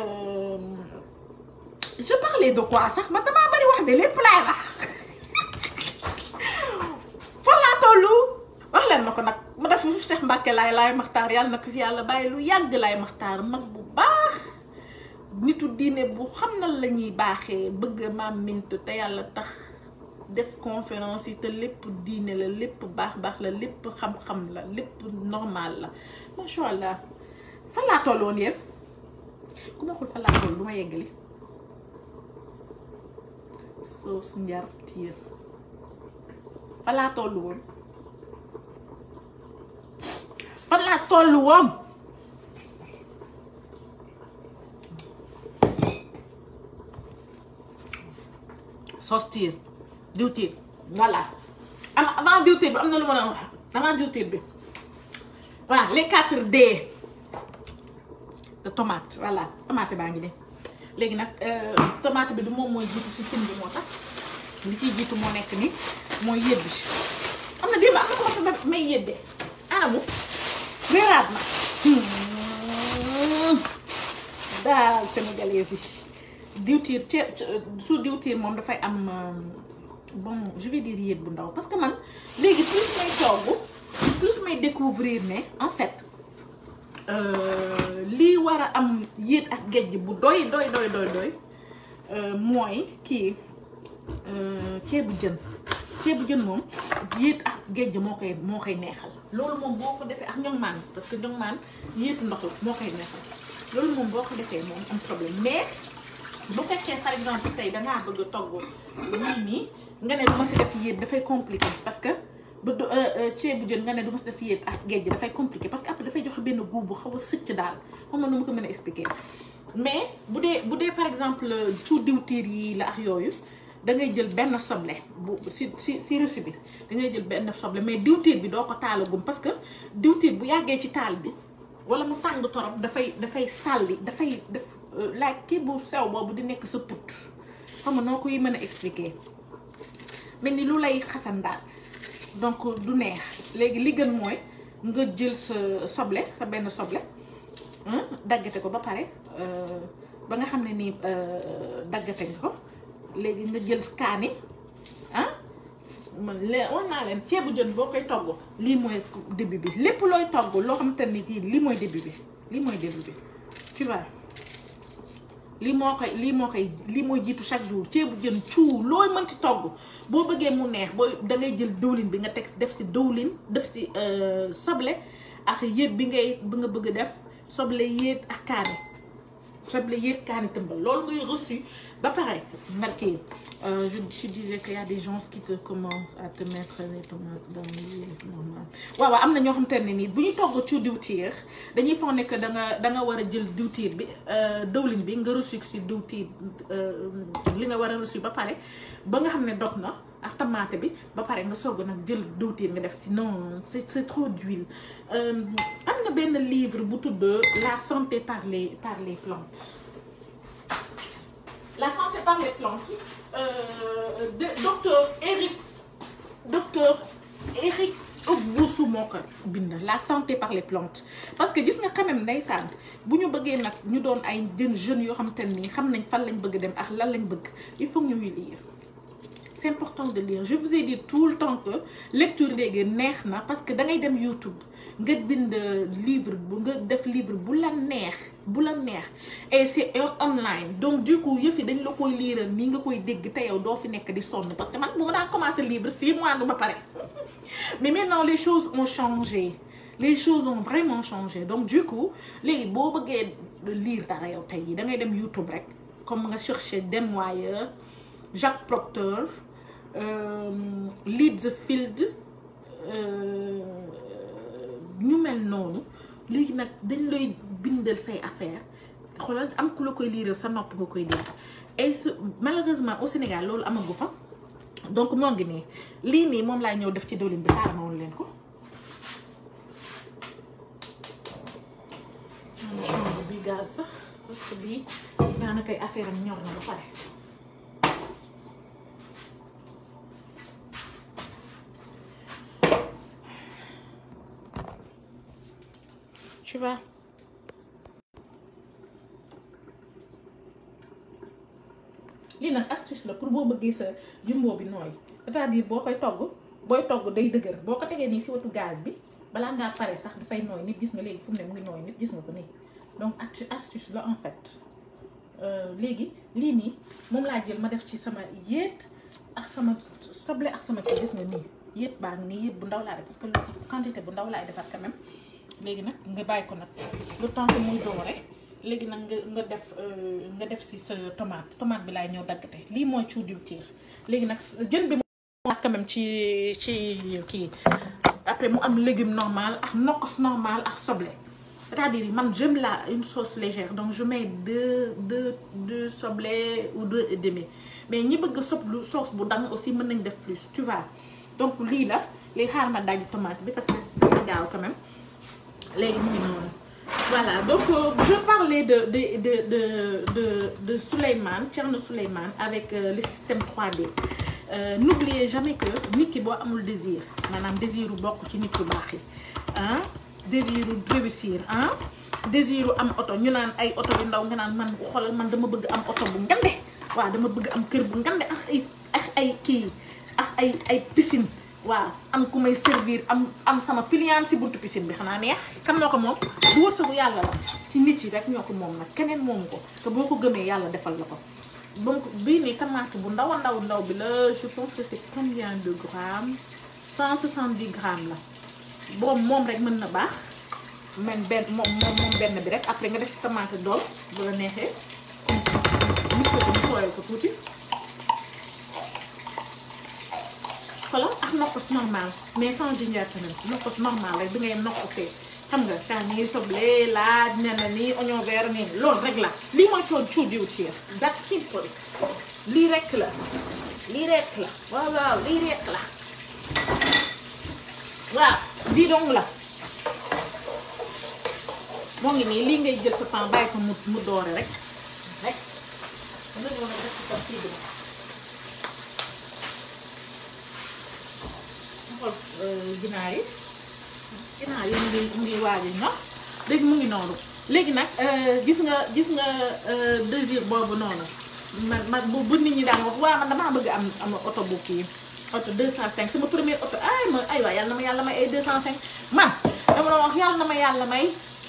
je parlais de quoi sax man damaa bari wax de lépp laay wax fan laa tollu wax leen ma ko nag ma def Cheikh Mbacke laay maxtaar yàlla na ko fi yàlla bàyyi lu yàgg laay maxtaar mag bu baax nitu diine bu xam na la ñuy baaxee bëgg maam mint te yàlla tax def conférence yi te lépp diine la lépp baax la lépp xam-xam la lépp normal la macha allah fan laa tolloon yéen ku ma xul fan laa toll lu ma yeggali sauce njar tiir fan laa tollu woon sauce tiir diwtiir voilà avant diwtiir bi am na lu ma doon wax avant diwtiir bi voilà les 4D de tomate voilà tomate baa ngi ne léegi nag tomate bi du moom mooy jiitu si cin bi moo tax li ciy jiitu moo nekk ni mooy yëbbi am na démb am na ko ma may yëbbee anamu sénégalaise yi diwtiir su diwtiir moom dafay am bon je vais dire yéet bu ndaw parce que man léegi plus may togg plus may découvrir ne en fait lii war a am yéet ak géej bu doy mooy kii ceebu jën moom yéet ak géej moo koy neexal loolu moom boo ko defee ak ñoŋ maan parce que ñoŋ maan yéetu ndox la moo koy neexal loolu moom boo ko defee moom am problème mais bu fekkee par exemple tey dangaa bëgg a togg lii nii nga ne du ma si def yéet dafay compliqué parce que ba ceebu jën nga ne du ma si def yéet ak géej dafay compliqué parce que après dafay joxe benn goût bu xaw a sëcc daal xam nga nu ma ko mën a expliquer mais bu dee par exemple cu diwtiir yi la ak yooyu da ngay jël benn soble bu si reçu bi da ngay jël benn soble mais diwtiir bi doo ko taalagum parce que diwtiir bu yàggee ci taal bi wala mu tàng torop dafay sàlli dafay def laaj kii bu sew boobu di nekk sa put xam nga noo koy mën a expliquer mel ni lu lay xasan daal donc du neex léegi li gën mooy nga jël sa soble sa benn soble daggate ko ba pare ba nga xam ne nii daggate nga ko léegi nga jël kaani wax naa leen ceebu jën boo koy togg lii mooy début bi lépp looy togg loo xamante ni lii mooy début bi tu vois lii mooy jiitu chaque jour ceebu jën cuu looy mënti togg boo bëggee mu neex da ngay jël dëwlin bi nga teg def si dëwlin def si soble ak yéet bi nga bëgg def soble yéet ak kaani tëmbal loolu ngay reçu ba pare marqué je disais qu'il y a des gens qui te commencent à te mettre les tomates dans l'huile normale waaw am na ñoo xamante ne nii bu ñu togg ci diwtiir dañuy foog ne que da nga war a jël diwtiir bi dëwlin bi nga reçu si diwtiir li nga war a reçu ba pare ba nga xam ne dog na ak tamaate bi ba pare nga soog nag jël diwtiir nga def si non c'est trop d'huile am na benn livre bu tudd La santé par les plantes. La santé par les plantes docteur Eric Ogbusu moo ko bind La santé par les plantes parce que gis nga quand même ndeysaan bu ñu bëggee nag ñu doon ay jeunes yoo xamante ne nii xam nañ fan lañ bëgg dem ak lan lañ bëgg il faut ñuy lire. C'est important de lire je vous ai dit tout le temps que lecture léegi neex na parce que da ngay dem YouTube nga bind livre nga def livre bu la neex et c'est online donc du coup yëf yi dañ la koy liiral nii nga koy dégg te yow doo fi nekk di sonn parce que man bu ma daan commencer livre 6 mois du ma pare mais maintenant les choses ont changé les choses ont vraiment changé donc du coup léegi boo bëggee lire dara yow tey yi da ngay dem YouTube rek comme nga chercher Denwire Jacques Proctor Lidsfield ñu mel noonu léegi nag dañ lay bindal say affaire xoolal am ku la koy liiral sa nopp nga koy dégg et malheureusement au Sénégal loolu amagu fa donc moo ngi nii lii nii moom laay ñëw def ci diwlin bi xaaral ma woon leen ko bi gaz sax parce que bii daanaka ay affaire am ñor na ba pare tu vois lii nag astuce la pour boo bëggee sa jumbo bi nooy c'est-à-dire booy togg day dëgër boo ko tegee nii si wetu gaz bi balaa ngaa pare sax dafay nooy nit gis nga léegi fu mu ne mu ngi nooy nit gis nga ko nii donc astuce la en fait léegi lii nii moom laa jël ma def ci sama yéet ak sama soble ak sama kii gis nga nii yéet baa ngi nii yéet bu ndaw laa def parce que quantité bu ndaw laay defar quand même léegi nag nga bàyyi ko nag le temps que muy doore léegi nag nga def si sa tomate bi laay ñëw daggate lii mooy cu diwtiir léegi nag jën bi moo quand même ci kii après mu am légume normal ak nokkos normal ak soble c'est-à-dire man j'aime une sauce légère donc je mets deux soble ou 2 et demi mais ñi bëgg sauce bu dang aussi mën nañ def plus tu vois donc lii la léegi xaar ma dajji tomate bi parce que c'est gaaw quand même léegi mu ngi noonu voilà donc je parlais de Souleymane Thierno Souleymane avec le système 3D n'oubliez jamais que nit ki boo amul désir maanaam désiru bokk ci nit yu baax yi ah désiru réussir ah désiru am oto ñu naan ay oto yu ndaw nga naan man xoolal man dama bëgg am oto bu ngande waaw dama bëgg am kër bu ngande ak ay kii ak ay piscine waaw am ku may servir am sama client si buntu piscine bi xanaa neex kan moo ko moom du wërsëgu yàlla la ci nit yi rek ñoo ko moom nag keneen moomu ko te boo ko gëmee yàlla defal la ko donc bii nii tomate bu ndaw bi la je pense que c'est combien de grammes 170 grammes la boobu moom rek mën na baax même benn moom benn bi rek après nga def si tomate dool bu la neexee mixé ko mu tooyal ko tuuti voilà ak nokkos normal mais sans ginger tamit nokkos normal rek bi ngay nokkosee xam nga kaani soble laaj ñana ni oignon vert nii loolu rek la lii mooy cu diwtiir that's simple lii rek la waaw lii rek la waaw lii dong la moo ngi nii lii ngay jël sa pan bàyyi ko mu doore rek nga ñëw nag def ci tam kii bi xool ginaar yi mu ngi waaj a ñor léegi mu ngi noonu léegi nag gis nga désir boobu noonu man bu nit ñi daan wax waaw man damaa bëgg am oto bu kii oto 205 sama premier oto ay waay yàlla na ma yàlla may ay 205 man dama doon wax yàlla na ma yàlla may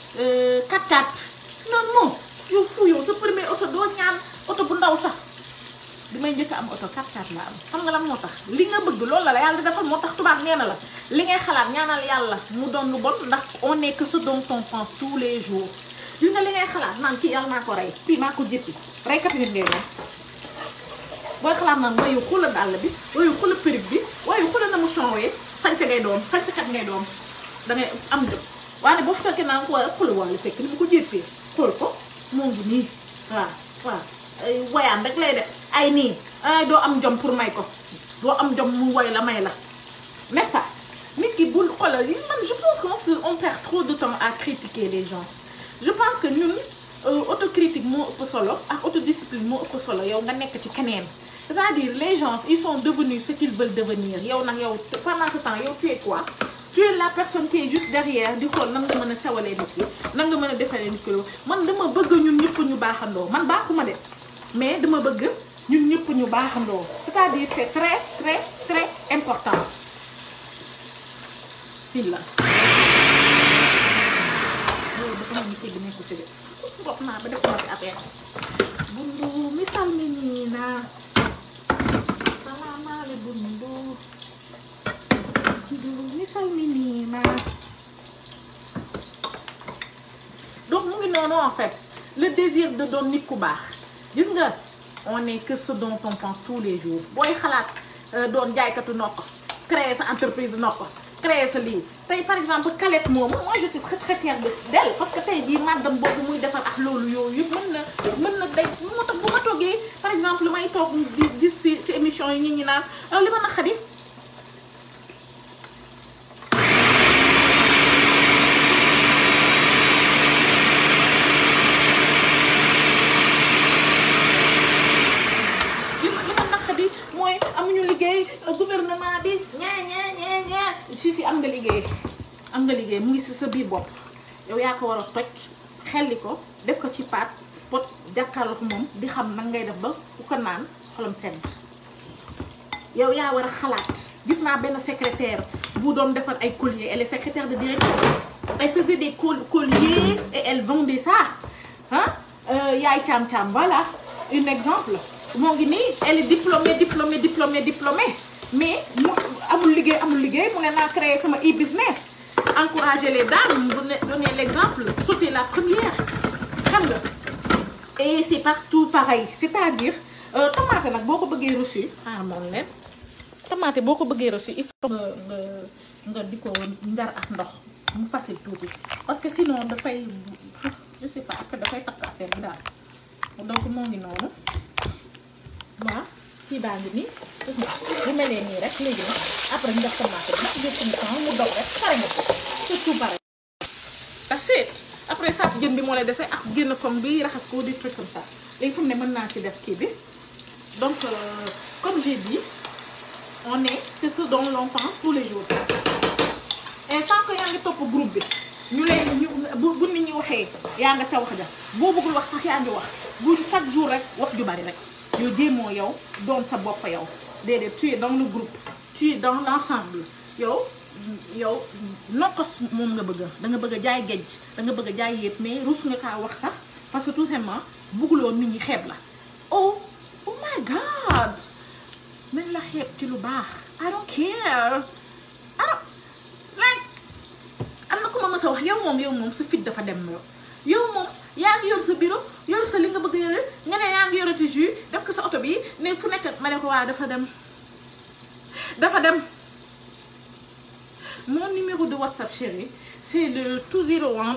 4x4 non yow sa premier oto doo ñaan oto bu ndaw sax bi may njëkk am oto 4x4 la am xam nga lan moo tax li nga bëgg loolu la yàlla defal moo tax tubaab nee na la li ngay xalaat ñaanal yàlla mu doon lu bon ndax on n'est que ce dont on pense tous les jours gis nga li ngay xalaat naan kii yàlla naa ko rey kii maa ko jëppi reykati nit ngay doon booy xalaat naan wayu xula dàll bi wayu xula perruque bi wayu xula na mu changé sañse ngay doon sañsekat ngay doon dangay am jot waaye boo fi toogee naan ko xula waale fekk ni mu ko jëppee xool ko moo ngi nii waaw wayaan rek lay def ay nii doo am jom pour may ko doo am jom mu woy la may la n'est-ce pas nit ki bul xoolal yi man je pense qu'on perd trop de temps à critiquer les gens je pense que ñun autocritique moo ëpp solo ak autodiscipline moo ëpp solo yow nga nekk ci keneen c'est-à-dire les gens ils sont devenus ce qu'ils veulent devenir yow nag yow pendant ce temps yow tu es quoi tu es la personne qui est juste derrière di xool nan nga mën a sewalee nit ki nan nga mën a defalee nit ki man dama bëgg ñun ñëpp ñu baaxandoo man baaxuma de mais dama bëgg ñun ñëpp ñu baaxandoo c'est-à-dire c'est très très très important fii la loolu dafa mel ni kii bi nekku ci de bopp naa ba def ma ci affaire bundu mi salminina salaamale bundu mi salminina donc mu ngi noonu en fait le désir de doon nit ku baax gis nga on n'est que ce dont on pense tous les jours booy xalaat doon jaaykatu nokkos créer sa entreprise nokkos créer sa lii tey par exemple Kalette moomu moi je suis très très fière d'elle parce que tey jii màddam boobu muy defar ak loolu yooyu yëpp mën na day moo tax bu ma toogee par exemple may toog di gis si émission yi ñi naan li ma naqari mooy amuñu liggéey gouvernement bi ñaa si am nga liggéey mu ngi si sa biir bopp yow yaa ko war a toj xelli ko def ko ci pot jàkkaarloo ko moom di xam nan ngay def ba ku ko naan xolam sedd yow yaa war a xalaat gis naa benn secrétaire bu doon defar ay colliers elle est secrétaire de direction elle faisait des colliers et elle vendait ça yaay caam voilà un exemple moo ngi nii elle est diplômée mais mu amul liggéey mu ne naa créer sama e-business encourager les dames donner l'exemple sauter la première xam nga et c'est partout pareil c'est-à-dire tomate nag boo ko bëggee reçu moom leen tomate boo ko bëggee reçu il faut nga di ko ndar ak ndox mu facile tuuti parce que sinon dafay je sais pas après dafay takk affaire bi daal donc moo ngi noonu waaw kii baa ngi nii bu melee nii rek léegi nag après ñu def tomate bi nag jël suñu temps mu daw rek pare nga ko surtout pare that's it après ça jën bi moo lay dese ak génn comme bi raxas ko di truc comme ça léegi fu mu ne mën naa ci def kii bi donc comme j'ai dit on est que ce dont l'on pense tous les jours et tant que yaa ngi topp groupe bi ñu lay bu nit ñi waxee yaa nga ca wax ja boo bëggul wax sax yaa ngi wax bu chaque jour rek wax ju bari rek yow jéemoo yow doon sa bopp yow déedéet tu es dans le groupe tu es dans l'ensemble yow nokkos moom nga bëgg da nga bëgg a jaay géej da nga bëgg a jaay yépp mais rus nga kaa wax sax parce que tout simplement bëgguloo nit ñi xeeb la oh my god nañ la xeeb ci lu baax I don't care like am na ku ma mës a wax yow moom sa fit dafa dem yow moom yaa ngi yor sa bureau yor sa li nga bëgg yore nga ne yaa ngi yorati jus def ko sa oto bi ne fu nekk ma ne ko waa dafa dem mon numéro de WhatsApp chérie c'est le 201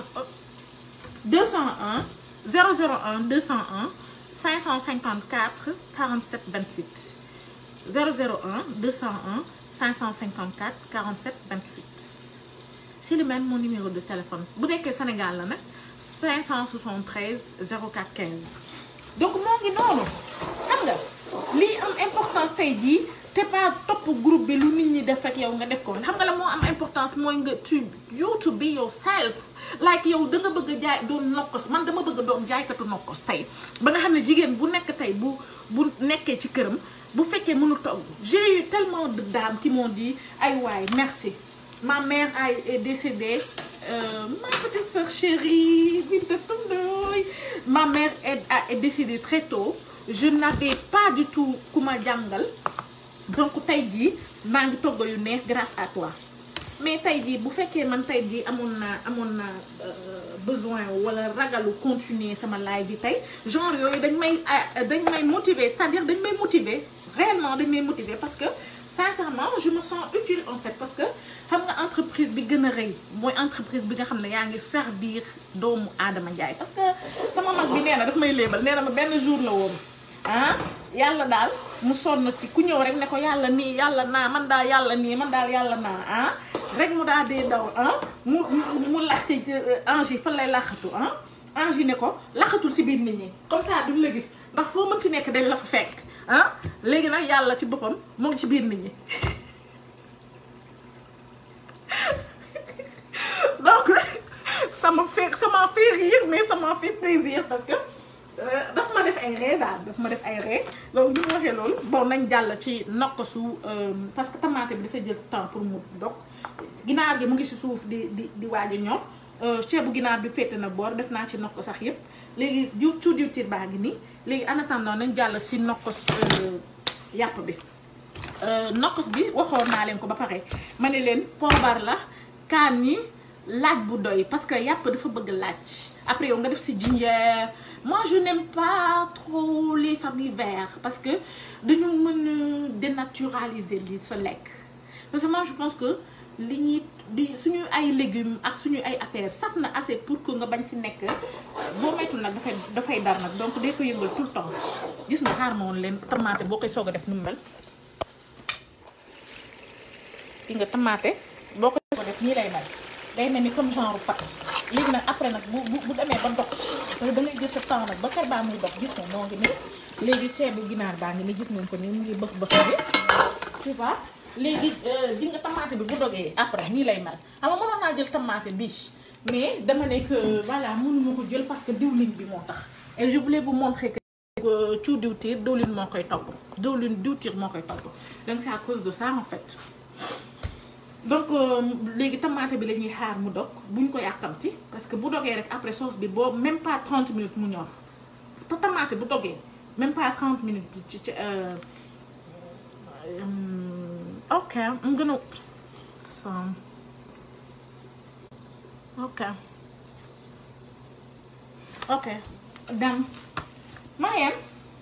201 001 201 554 47 28 001 201 554 47 28 c'est le même mon numéro de téléphone bu nekkee Sénégal la nag 573 04 15 donc moo ngi noonu xam nga lii am importance tey jii te pas topp groupe bi lu nit ñi def ak yow nga def ko xam nga la moo am importance mooy nga you to be yourself like yow da nga bëgg a jaay doon nokkos man dama bëgg a doon jaaykatu nokkos tey ba nga xam ne jigéen bu nekk tey bu nekkee ci këram bu fekkee mënu togg j'ai eu tellement de dames qui m'ont dit ay waay merci ma mère est décédée ma petite sœur chérie Binta Tundoy ma mère est décédée très tôt je n'avais pas du tout ku ma jàngal donc tey jii maa ngi togg yu neex grâce à toi mais tey jii bu fekkee man tey jii amoon naa besoin wala ragalu continuer sama live bi tey genre yooyu dañ may motiver c'est-à-dire dañ may motiver réellement dañ may motiver parce que sincèrement je me sens utile en fait parce que xam nga entreprise bi gën a rëy mooy entreprise bi nga xam ne yaa ngi servir doomu Adama Ndiaye parce que sama mag bi nee na daf may léebal nee na ma benn jour la woon yàlla daal mu sonn ci ku ñëw rek ne ko yàlla nii yàlla naa man daal yàlla nii man daal yàlla naa rek mu daal dee daw mu laajte ange fan lay laxatu ange ne ko laxatul si biir nit ñi comme ça duñ la gis ndax foo mën ci nekk dañ la fa fekk léegi nag yàlla ci boppam moo ngi ci biir nit ñi donc ça m'a fait rire mais ça m'a fait plaisir parce que daf ma def ay ree daal daf ma def ay ree donc bi mu waxee loolu bon nañ jàll ci nokkasu parce que tamaate bi dafay jël temps pour mu dog ginaar gi mu ngi si suuf di waaj a ñor ceebu ginaar bi féete na boor def naa ci nokk sax yëpp léegi diwtiir baa ngi nii léegi en attendant nañ jàll si nokkos yàpp bi nokkos bi waxoon naa leen ko ba pare ma ne leen poobar la kaan yi laaj bu doy parce que yàpp dafa bëgg laaj après yow nga def si ginger moi je n'aime pas trop les familles verts parce que dañu mën a dénaturaliser li sa lekk parce que moi je pense que li ñuy di suñu ay légumes ak suñu ay affaires sax na assez pour que nga bañ si nekk boo maytul nag dafay dar nag donc day ko yëngal tout le temps gis nga xaar ma woon leen tamaate boo koy soog a def nu mu mel fi nga tamaate boo koy soog a def nii lay mel day mel ni comme genre pâte léegi nag après nag bu demee ba dox da ngay jël sa temps nag ba kër baa muy dox gis nga moo ngi nii léegi ceebu ginaar baa ngi nii gis ngeen ko nii mu ngi bëx bi tu vois léegi di nga tamaate bi bu dogee après nii lay mel xam nga mënoon naa jël tamaate bi mais dama ne que voilà mënuma ko jël parce que diwlin bi moo tax et je voulais vous montrer que cu diwtiir diwlin moo koy togg diwtiir moo koy togg donc c'est à cause de ça en fait donc léegi tamaate bi la ñuy xaar mu dog buñ ko yàkkamti parce que bu dogee rek après sauce bi boobu même pas 30 minutes mu ñor te tamaate bu dogee même pas 30 minutes ci ok I'm gonna some okay done Mariam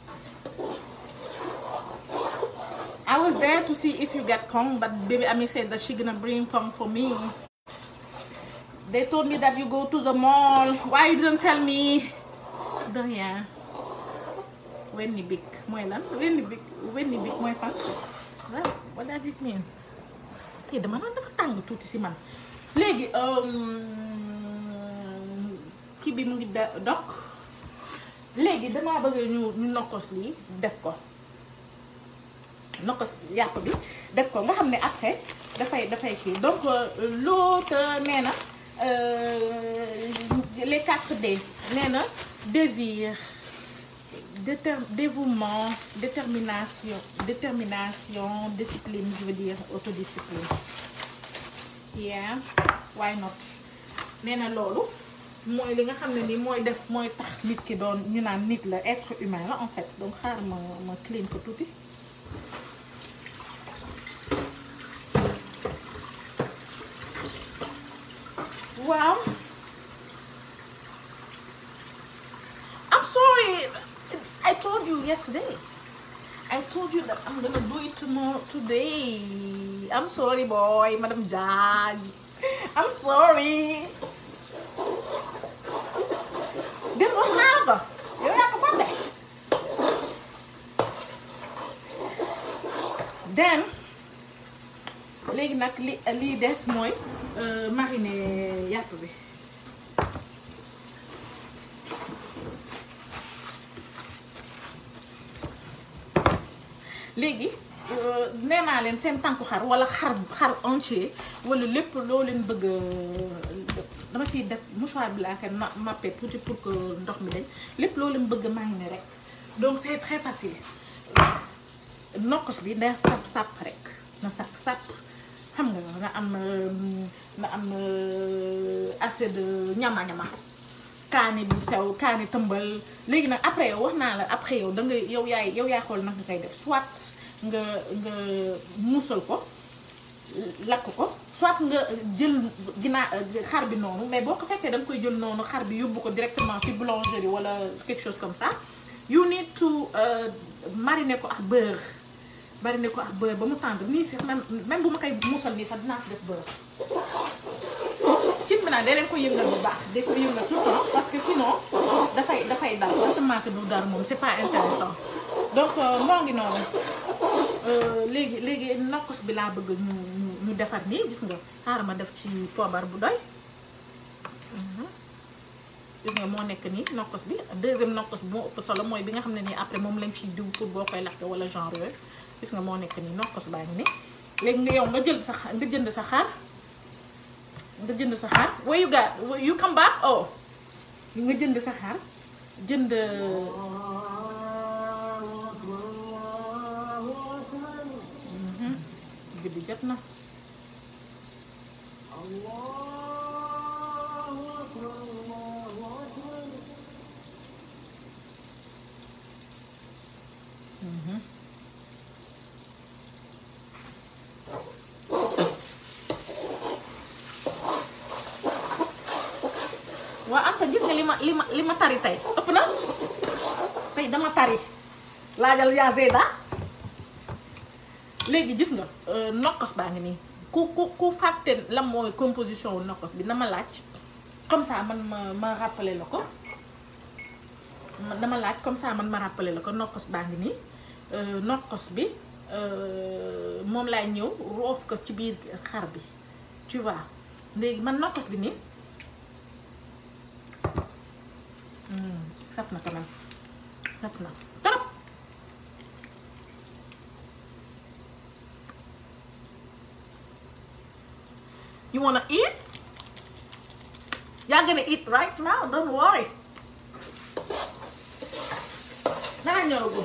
I was there to see if you get Kong, but baby Ami said that she gonna bring Kong for me. They told me that you go to the mall. Why you didn't tell me? Yeah. Wenny big, mooy lan? Wenny big mooy fan? What does it mean? Te dama naan dafa tàng tuuti si man. Léegi kii bi mu ngi dog. Léegi damaa bëgg ñu nokkos lii def ko. nokkos yàpp bi def ko nga xam ne après dafay kii donc l'autre nee na les 4D nee na désir dévouement détermination discipline je veux dire autodiscipline yeah why not nee na loolu mooy li nga xam ne ni mooy tax nit ki doon ñu naan nit la être humain la en fait donc xaaral ma clean ko tuuti waaw I'm sorry I told you yesterday I told you that I'm gonna do it today I'm sorry boy Madam Diagne I'm sorry dem wax naa la ko yow yaa ko fàtte then léegi nag lii des mooy mariner yàpp bi léegi nee naa leen seen tànku xar wala xar entier wala lépp loo leen bëgg dama ciy def mouchoir bi laa koy mappé pour que ndox mi dañ lépp loo leen bëgg mariner rek donc c'est très facile nokkos bi day saf sàpp rek na saf sàpp xam nga am assez de ñama-ñama kaani bu sew kaani tëmbal léegi nag après yow wax naa la après yow da nga yow yaay xool nag nga koy def soit nga muusal ko lakk ko soit nga jël xar bi noonu mais boo ko fekkee da nga koy jël noonu xar bi yóbbu ko directement ci boulangerie wala quelque chose comme ça you need to mariner ko ak beurre ba mu tendre nii sax même bu ma koy muusal nii sax dinaa ci def beurre cin bi nag da leen ko yëngal bu baax da ko yëngal tout le temps parce que sinon dafay dal tellement que du dara moom c'est pas intéressant donc moo ngi noonu léegi nokkos bi laa bëgg ñu defar nii gis nga xaaral ma def ci poobar bu doy gis nga moo nekk nii nokkos bi deuxième nokkos bi moo ëpp solo mooy bi nga xam ne nii après moom lañ ciy diw pour boo koy lakk wala genre yooyu gis nga moo nekk nii nokkos baa ngi nii léegi nga yow nga jënd sa xar where you got you come back oh nga jënd sa xar jënd guddi jot na waa Anta gis nga li ma tari tey ëpp na tey dama tari laajal yaa Zeyda léegi gis nga nokkos baa ngi nii ku fàtte la mooy composition wu nokkos bi na ma laaj comme ça man ma rappeler la ko dama laaj comme ça man ma rappeler la ko nokkos baa ngi nii nokkos bi moom laay ñëw roof ko ci biir xar bi tu vois léegi man nokkos bi nii saf na quand même saf na trop you wanna eat? You're gonna eat right now, don't worry. Dara ñoragul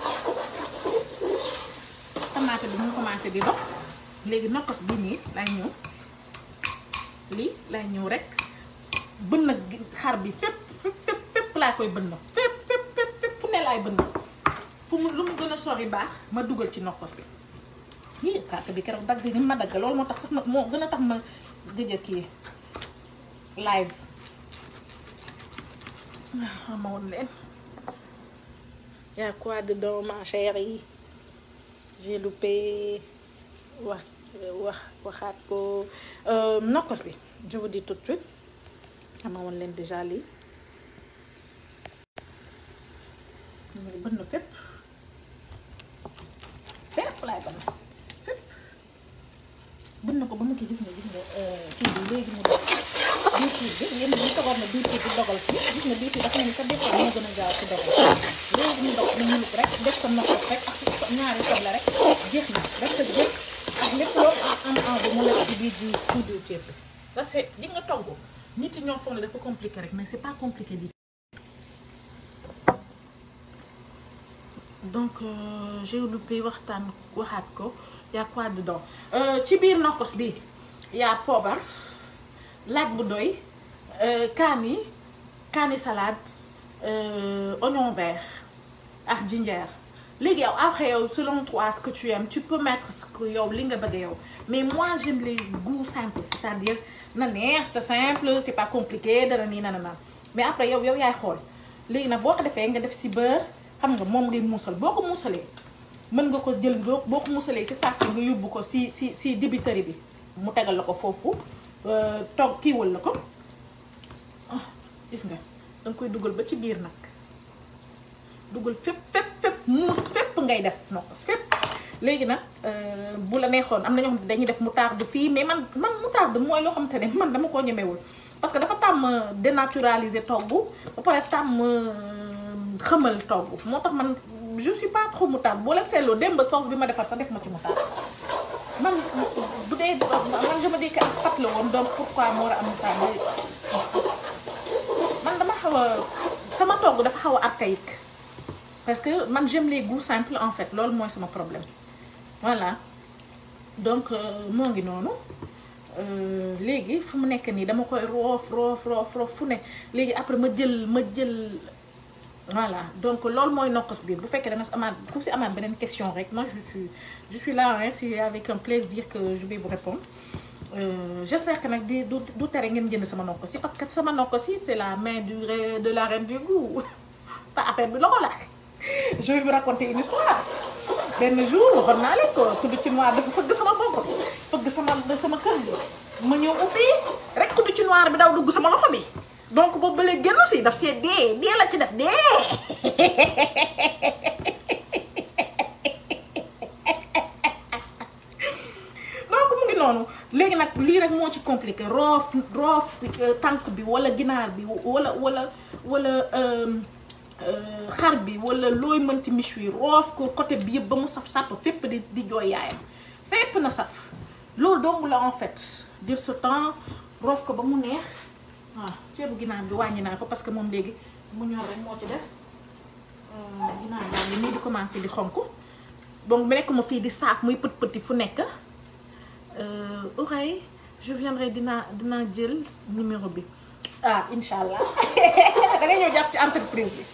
tomate bi mu commencé di dox léegi nokkos bi nii lay ñëw lii lay ñëw rek bën na xar bi fépp laa koy bën na fépp ne laay bën na fu mu lu mu gën a sori baax ma dugal ci nokkos bi yii carte bi keroog dagg ni ma dagg loolu moo tax sax moo gën a tax ma gëj a kii live ma woon leen y'a quoi dedans ma chérie j'ai loupé waxaat ko nokkos bi je vous dis tout de suite ma woon leen déjà lii bën na fépp laay bën bën na ko ba mu kii gis nga kii bi léegi mu dox diwtiir bi yéen ñu tegoon na diwtiir bi dogal fii gis nga diwtiir dafa ne sa des fois moo gën a gaaw ci dogal léegi mu dox na minute rek def ko nokkos rek ak ñaari soble rek jeex na rek sa jëkk ak lépp loo am envie mu lekk ci biir di diwtiir bi parce que li nga togg nit yi ñoo foog ne dafa compliqué rek mais c'est pas compliqué du tout. Donc j'ai loupé waxaat ko y a quoi dedans ci biir nokkos bi y a poobar laaj bu doy kaani salade oignon vert ak ginger. léegi yow après yow selon toi ce que tu aimes tu peux mettre ce que yow li nga bëgg yow mais moi j'aime les goûts simples c'est-à-dire na neex te simple c'est pas compliqué dara nii na mais après yow yaay xool léegi nag boo ko defee nga def ci beurre xam nga moom ngay muusal boo ko muusalee mën nga ko jël boo ko muusalee ci saa si nga yóbbu ko ci dibiteri bi mu tegal la ko foofu toog kiiwal la ko gis nga danga koy dugal ba ci biir nag dugal fépp muus fépp ngay def nokkos fépp. léegi nag bu la neexoon am na ñoo xam ne dañuy def moutarde fii mais man moutarde mooy loo xamante ne man dama koo ñemewul parce que dafa tàmm dénaturaliser togg ba pare tàmm xëmal togg moo tax man je suis pas trop moutarde boo leen seetloo démb sauce bi ma defar sax def ma ci moutarde man bu dee man je me dis que ak pat la woon donc pourquoi moo war a am moutarde man dama xaw a sama togg dafa xaw a archaïque parce que man j'aime les goûts simples en fait loolu mooy sama problème voilà donc moo ngi noonu léegi fu mu nekk nii dama koy roof fu ne léegi après ma jël voilà donc loolu mooy nokkos bi bu fekkee da nga amaat ku si amaat beneen question rek moi je suis là hein, c'est avec un plaisir que je vais vous répondre j'espère que nag du tere ngeen jënd sama nokkos yi parce que sama nokkos yi c'est la main de la reine du goût pas affaire bi loxo la. Je vais vous raconter une histoire. benn jour waxoon naa leen ko kuddu ci noir dafa fëgg sama bopp fëgg sama kër gi ma ñëw ubbi rek kuddu ci noir bi daw dugg sama loxo bi donc boobu ba léegi génn si daf see dee la ci def dee. donc mu ngi noonu léegi nag lii rek moo ci compliqué roof tànk bi wala ginaar bi wala xar bi wala looy mënti miche wi roof ko côté bi yëpp ba mu saf sàpp fépp di jooy yaayam fépp na saf loolu dong la en fait jël ce temps roof ko ba mu neex waaw ceebu ginaar bi wàññi naa ko parce que moom léegi mu ñor rek moo ci des ginaar baa ngi nii di commencé di xonk donc mu nekk ma fii di saak muy pët fu nekk oreille je viendrai dinaa jël numéro bi incha allah da ngay ñëw jàpp ci entreprise bi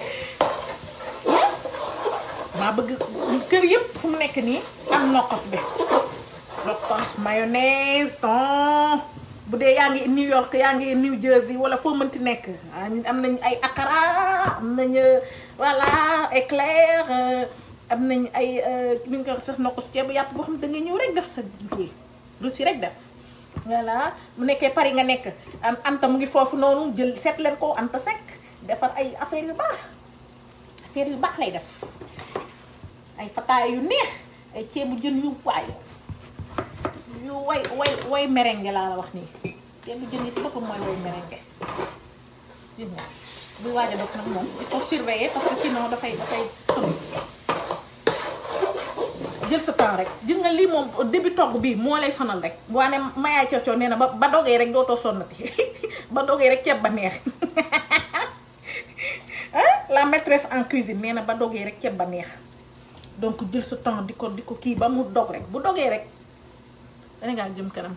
maa bëgg kër yëpp fu mu nekk nii am nokkos bi nokkos mayonnaise thon bu dee yaa ngi New York yaa ngi New Jersey wala foo mënti nekk am nañ ay akara am nañ voilà éclair am nañ ay li nga ko sax nokkos ceebu yàpp boo xam ne da ngay ñëw rek def sa kii russi rek def voilà mu nekkee Paris nga nekk Anta mu ngi foofu noonu jël seet leen ko Anta Seck defar ay affaire yu baax lay def ay fataay yu neex ay ceebu jën yu way merengue laa la wax nii ceebu jën yi si boppam mooy way merengue gis nga buy waaj a dog nag moom il faut surveiller parce que sinon dafay jël sa temps rek gis nga lii moom début togg bi moo lay sonal rek boo ne mayaay coocoo nee na ba dogee rek dootoo sonnati ba dogee rek ceeb ba neex la maîtresse en cuisine nee na ba dogee rek ceeb ba neex donc jël sa temps di ko kii ba mu dog rek bu dogee rek Sénégal jëm kanam.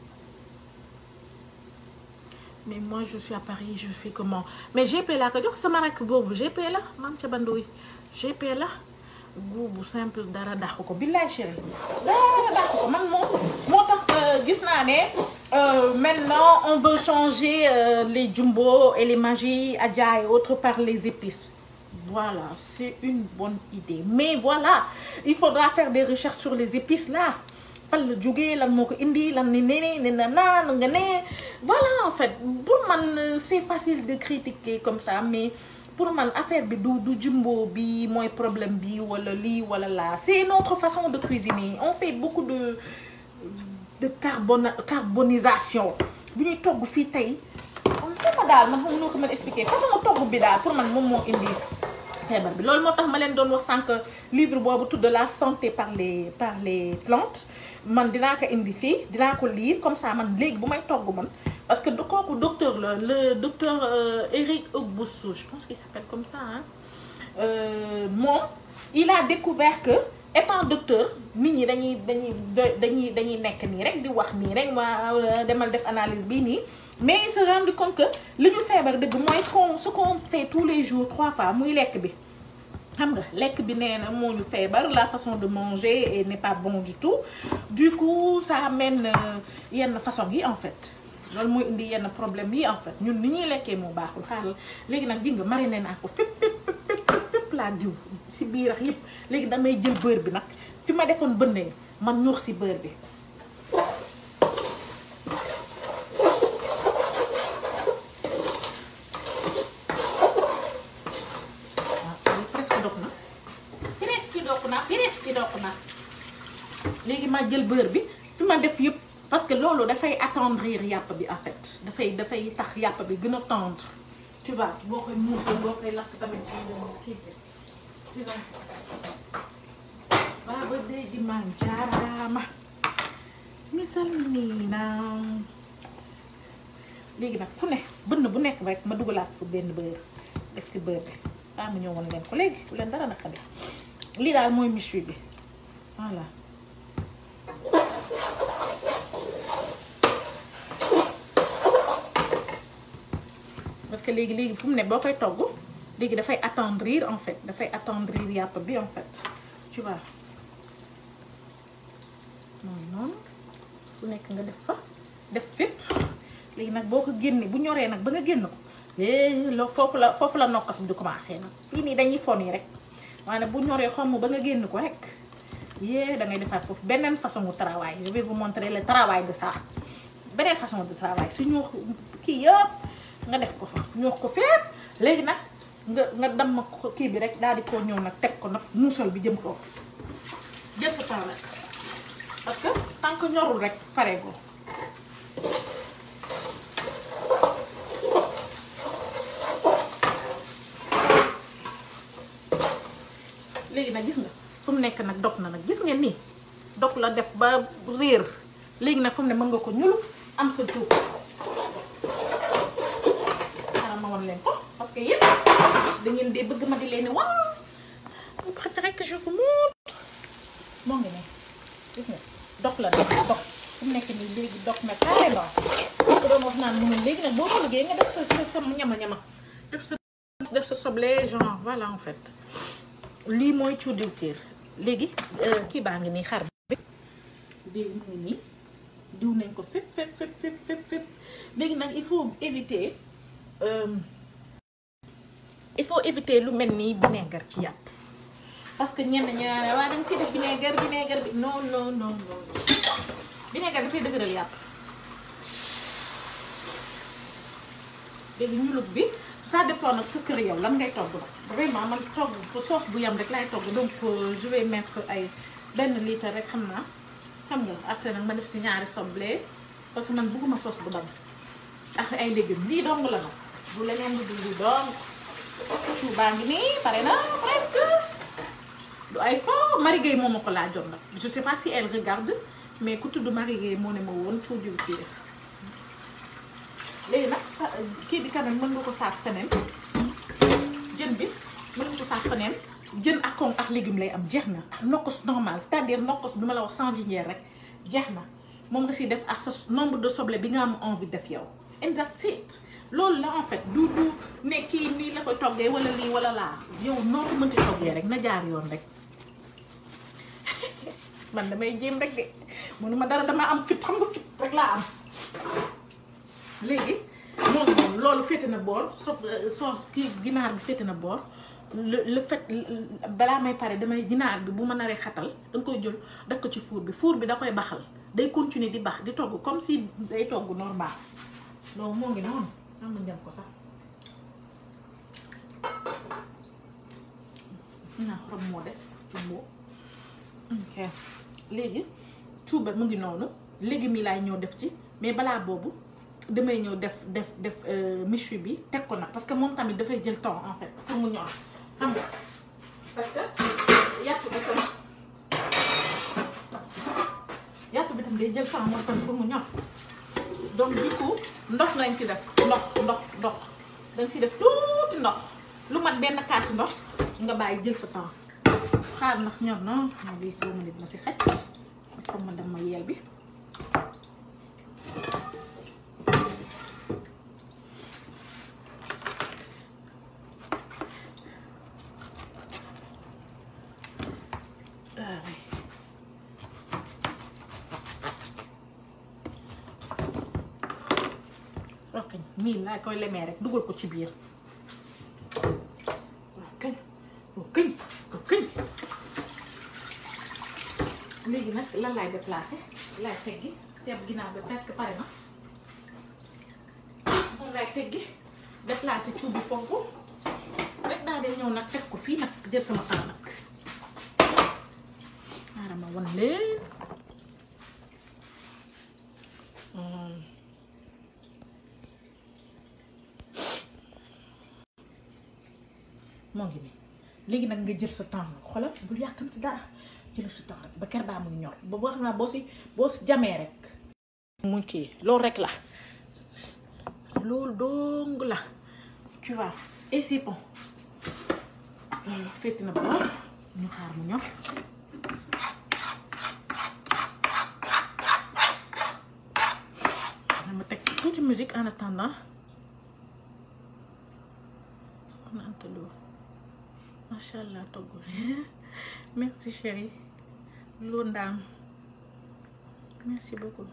Mais moi je suis à Paris, je fais comment? Mais GP laa ko jox sama rakk boobu GP la man ca bandoy GP la goût bu simple dara dàq ko billaay chéri dara dàq ko man moo tax gis naa ne maintenant on veut changer les jumbo et les Maggi Adja et autres par les épices. Voilà, c'est une bonne idée. Mais voilà, il faudra faire des recherches sur les épices là. Fan la jógee lan moo ko indi lan nga ne voilà en fait pour man c'est facile de critiquer comme ça mais pour man affaire bi du jumbo bi mooy problème bi wala lii wala laa c'est notre façon de cuisiner on fait beaucoup de carbonisation bu ñuy togg fii tey on daal man xam noo ko mën expliquer façon togg bi daal pour man moom moo indi feebar bi loolu moo tax ma leen doon wax sànq livre boobu tudd la santé par les plantes man dinaa ko indi fii dinaa ko lire comme ça man léegi bu may togg man parce que kooku docteur la le docteur Eric Ogbusu je pense qu'il s'appelle comme ça hein moom il a découvert que étant docteur nit ñi dañuy nekk nii rek di wax nii rek ma demal def analyse bii nii mais il se rendu compte que li ñu feebar dëgg mooy ce qu'on fait tous les jours 3 fois muy lekk bi xam nga lekk bi nee na moo ñu feebar la façon de manger n'est pas bon du tout du coup ça amène yenn façon yi en fait loolu mooy indi yenn problème yi en fait ñun ni ñuy lekkee moo baaxul xaaral léegi nag di nga mariné naa ko fépp laa diw si biir ak yëpp léegi damay jël beurre bi nag fi ma defoon bënnee man ñuux si beurre bi léegi ma jël beurre bi fi ma def yëpp parce que loolu dafay attendrir yàpp bi en fait dafay tax yàpp bi gën a tendre tu vois boo koy muusal boo koy lakk tamit kii tu vois waa ba dee di man jaaraama misal nii naa léegi nag fu ne bënn bu nekk rek ma dugalaat fu benn beurre def ci beurre bi ma ñëw woon leen ko léegi bu leen dara naka def lii daal mooy méchoui bi voilà parce que léegi fu mu ne boo koy togg léegi dafay attendrir en fait dafay attendrir yàpp bi en fait tu vois noonu bu nekk nga def fa def fépp léegi nag boo ko génnee bu ñoree nag ba nga génn ko foofu la nokkas bi di commencer nag fii nii dañuy fon yi rek waaye bu ñoree xomm ba nga génn ko rek da ngay defaat foofu beneen façon de travail je vais vous montrer le travail de ça beneen façon de travail su ñoo kii yëpp nga def ko fa ñoo ko fépp léegi nag nga damm ko kii bi rek daal di koo ñëw nag teg ko nag muusal bi jëm ko jël sa temps rek parce que tant que ñorul rek pare ko léegi nag gis nga fu mu nekk nag dog na nag gis ngeen nii dog la def ba réer léegi nag fu mu ne mën nga ko ñulu am sa tuub xaaral ma wan leen ko parce que yéen da ngeen dee bëgg ma di leen wan vous préférez que je vous montre moo ngi ne gis nga dog la def dog fu mu nekk nii léegi dog na carrément ko doon wax naan mu léegi nag boo ko liggéey nga def sa ñama def sa soble genre voilà en fait lii mooy cu diwtiir léegi kii baa ngi nii xar bi mu ngi nii diw nañ ko fépp léegi nag il faut éviter lu mel nii vinaigre ci yàpp parce que ñenn ñi ne waa danga ci def vinaigre bi non vinaigre dafay dëgëral yàpp léegi ñulug bi ça dépend nag sa kër yow lan ngay togg nag vraiment man togg sauce bu yam rek laay togg donc je vais mettre ay benn litre rek xam naa xam nga après nag ma def si ñaari soble parce que man bëgguma sauce bu dam ak ay légumes lii dong la nag bu leneen lu dul dong tout baa ngi nii pare na presque du ay fo Marie Gueye moo ma ko laajoon nag je sais pas si elle regarde mais ku tudd Marie Gueye moo ne ma woon foo jiw kii léegi nag kii bi quand même mën nga ko saaf feneen jën bi mën nga ko saaf feneen jën ak koŋ ak légume lay am jeex na ak nokkos normal c'est-à-dire nokkos bi ma la wax sans jinjeer rek jeex na moom nga siy def ak sa nombre de soble bi nga am envie def yow and that's it loolu la en fait du ne kii nii la koy toggee wala lii wala laa yow noo ko mënti toggee rek na jaar yoon rek man damay jéem rek de mënuma dara dama am fit xam nga fit rek laa am léegi moom loolu féete na boor soos kii ginaar bi féete na boor le fait balaa may pare damay ginaar bi bu ma naree xatal danga koy jël def ko ci four bi da koy baxal day continuer di bax di togg comme si day togg normal loolu moo ngi noonu am na njam ko sax naa xorom moo des jumbo ok léegi tuuba mu ngi noonu légumes yi laay ñëw def ci mais balaa boobu damay ñëw def méchoui bi teg ko nag parce que moom tamit dafay jël temps en fait pour mu ñor xam nga tam day jël temps moom tam pour mu ñor donc du coup ndox lañ ci def ndox dañ ci def tuuti ndox lu mat benn kaas ndox nga bàyyi jël sa temps xaar ndax ñor na ma lii boo ma nit ma si xaj comme ma dem ma yeel bi ok nii laa koy lemee rek dugal ko ci biir kañ léegi nag lan laay déplacé laay teggi ceeb ginnaaw bi presque pare na moom laay teggi déplacé cuub bi foofu rek daa dee ñëw nag teg ko fii nag jël sama temps nag xaaral ma wan leen moo ngi nii léegi nag nga jël sa temps xoolal bul yàkkam ci dara jël sa temps rek ba ker baa muy ñor ba boo xam naa boo si jamee rek mu kii loolu rek la loolu dong la tu vois et c'est bon fekk na bool ñu xaar mu ñor dama teg tuuti musique en attendant soxna Anta Lo machallah togg merci chérie Lo Ndam merci beaucoup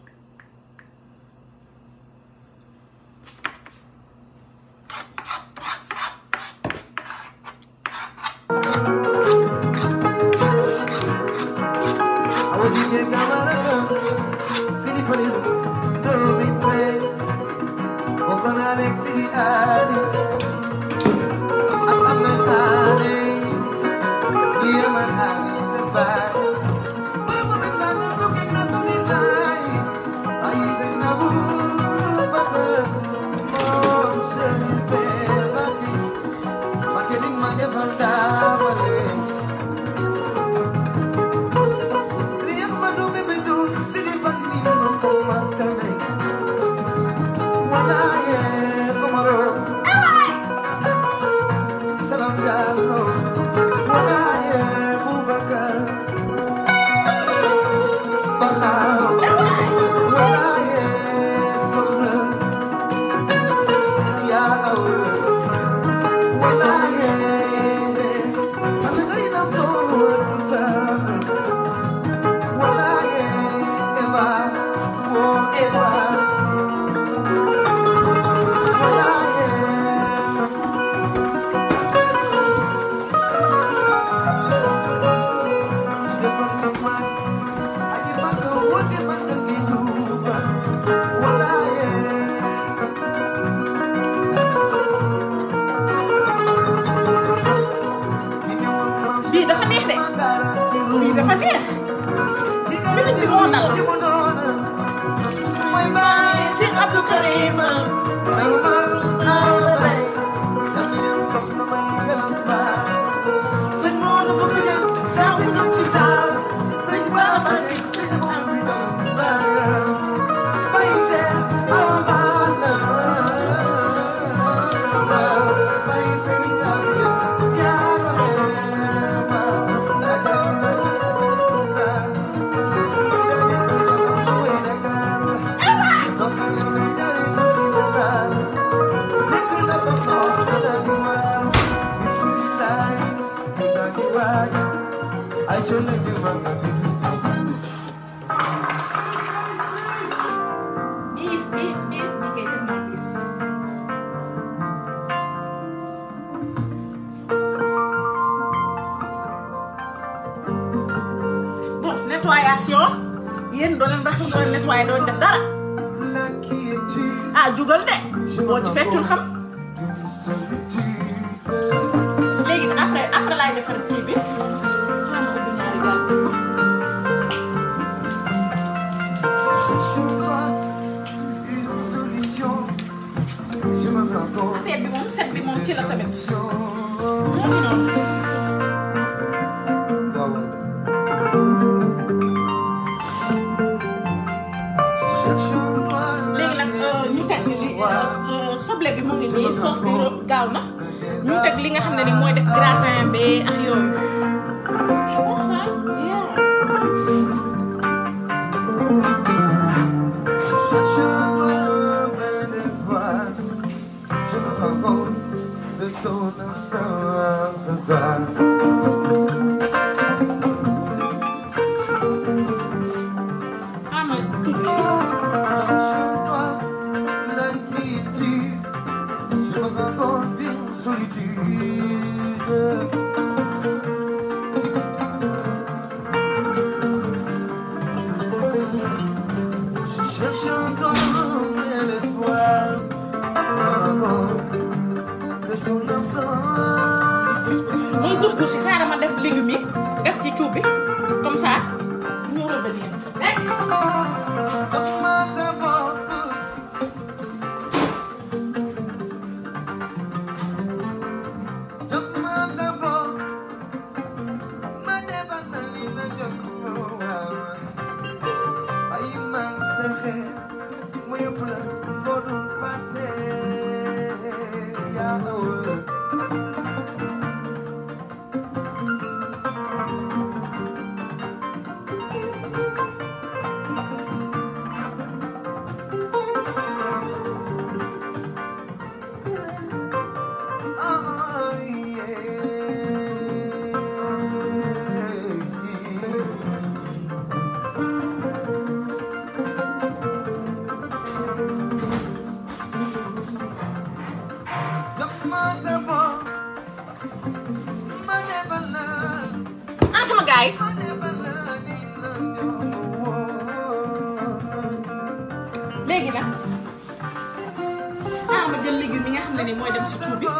yéen doo leen ba xam ne nettoyé doo def dara ah jugal de boo ci fekkul xam léegi nag après laay defar kii bi xam nga bu ñaari gaal affaire bi moom set bi moom ci la tamit moo ngi noonu soble bi mu ngi nii sauce bi gaaw na ñu teg li nga xam ne ni mooy def gratin bi ak yooyu je pense ça yeah. muy couscous yi xaaral ma def légumes yi def ci cuub bi comme ça ñu revenir sama gaay léegi nag ma jël légumes yi nga xam ne ni mooy dem si cuub bi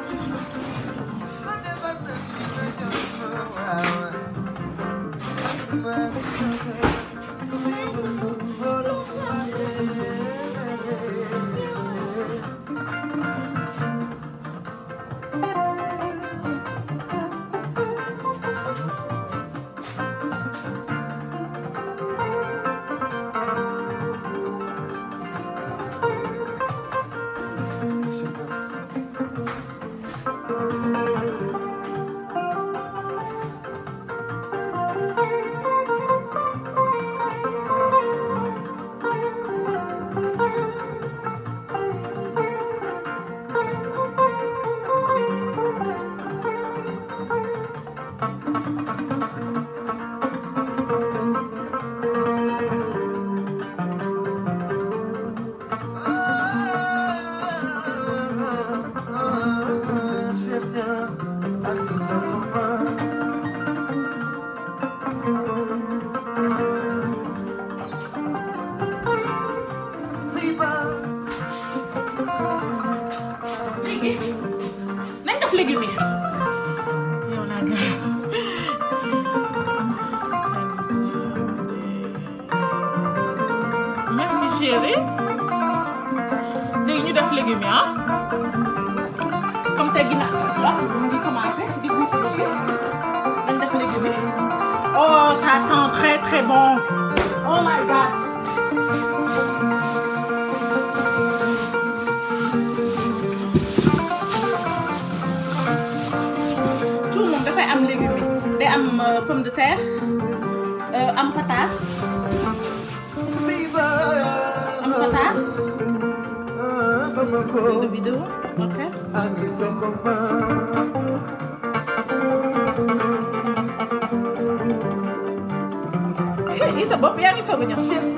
nañ def légumes yi yow laa gën merci chérie léegi ñu def légumes yi comme tey ginnaaw la mu ngi commencé di guus aussi nañ def légumes yi oh ça sent très très bon oh my god dafay am légumes yi day am pomme de terre am pataas de vidéo ok sa bopp yaa ngi soog a ñëw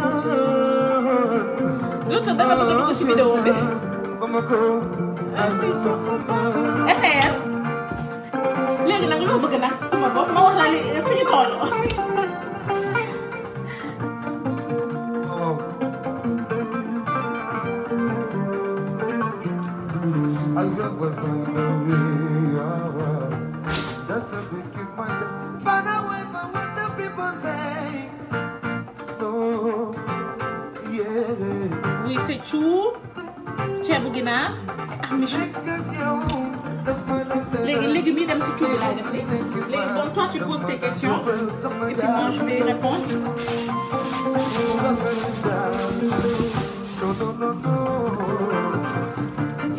lu tax danga bëgg a dugg si vidéo bi essayé léegi nag loo bëgg nag ma bopp ma wax la li fi ñu toll oui c'est chou ceebu ginaar ak michu léegi légumes yi dem si cuub bi laay def léegi donc toi tu poses tes questions et puis moi je vais répondre.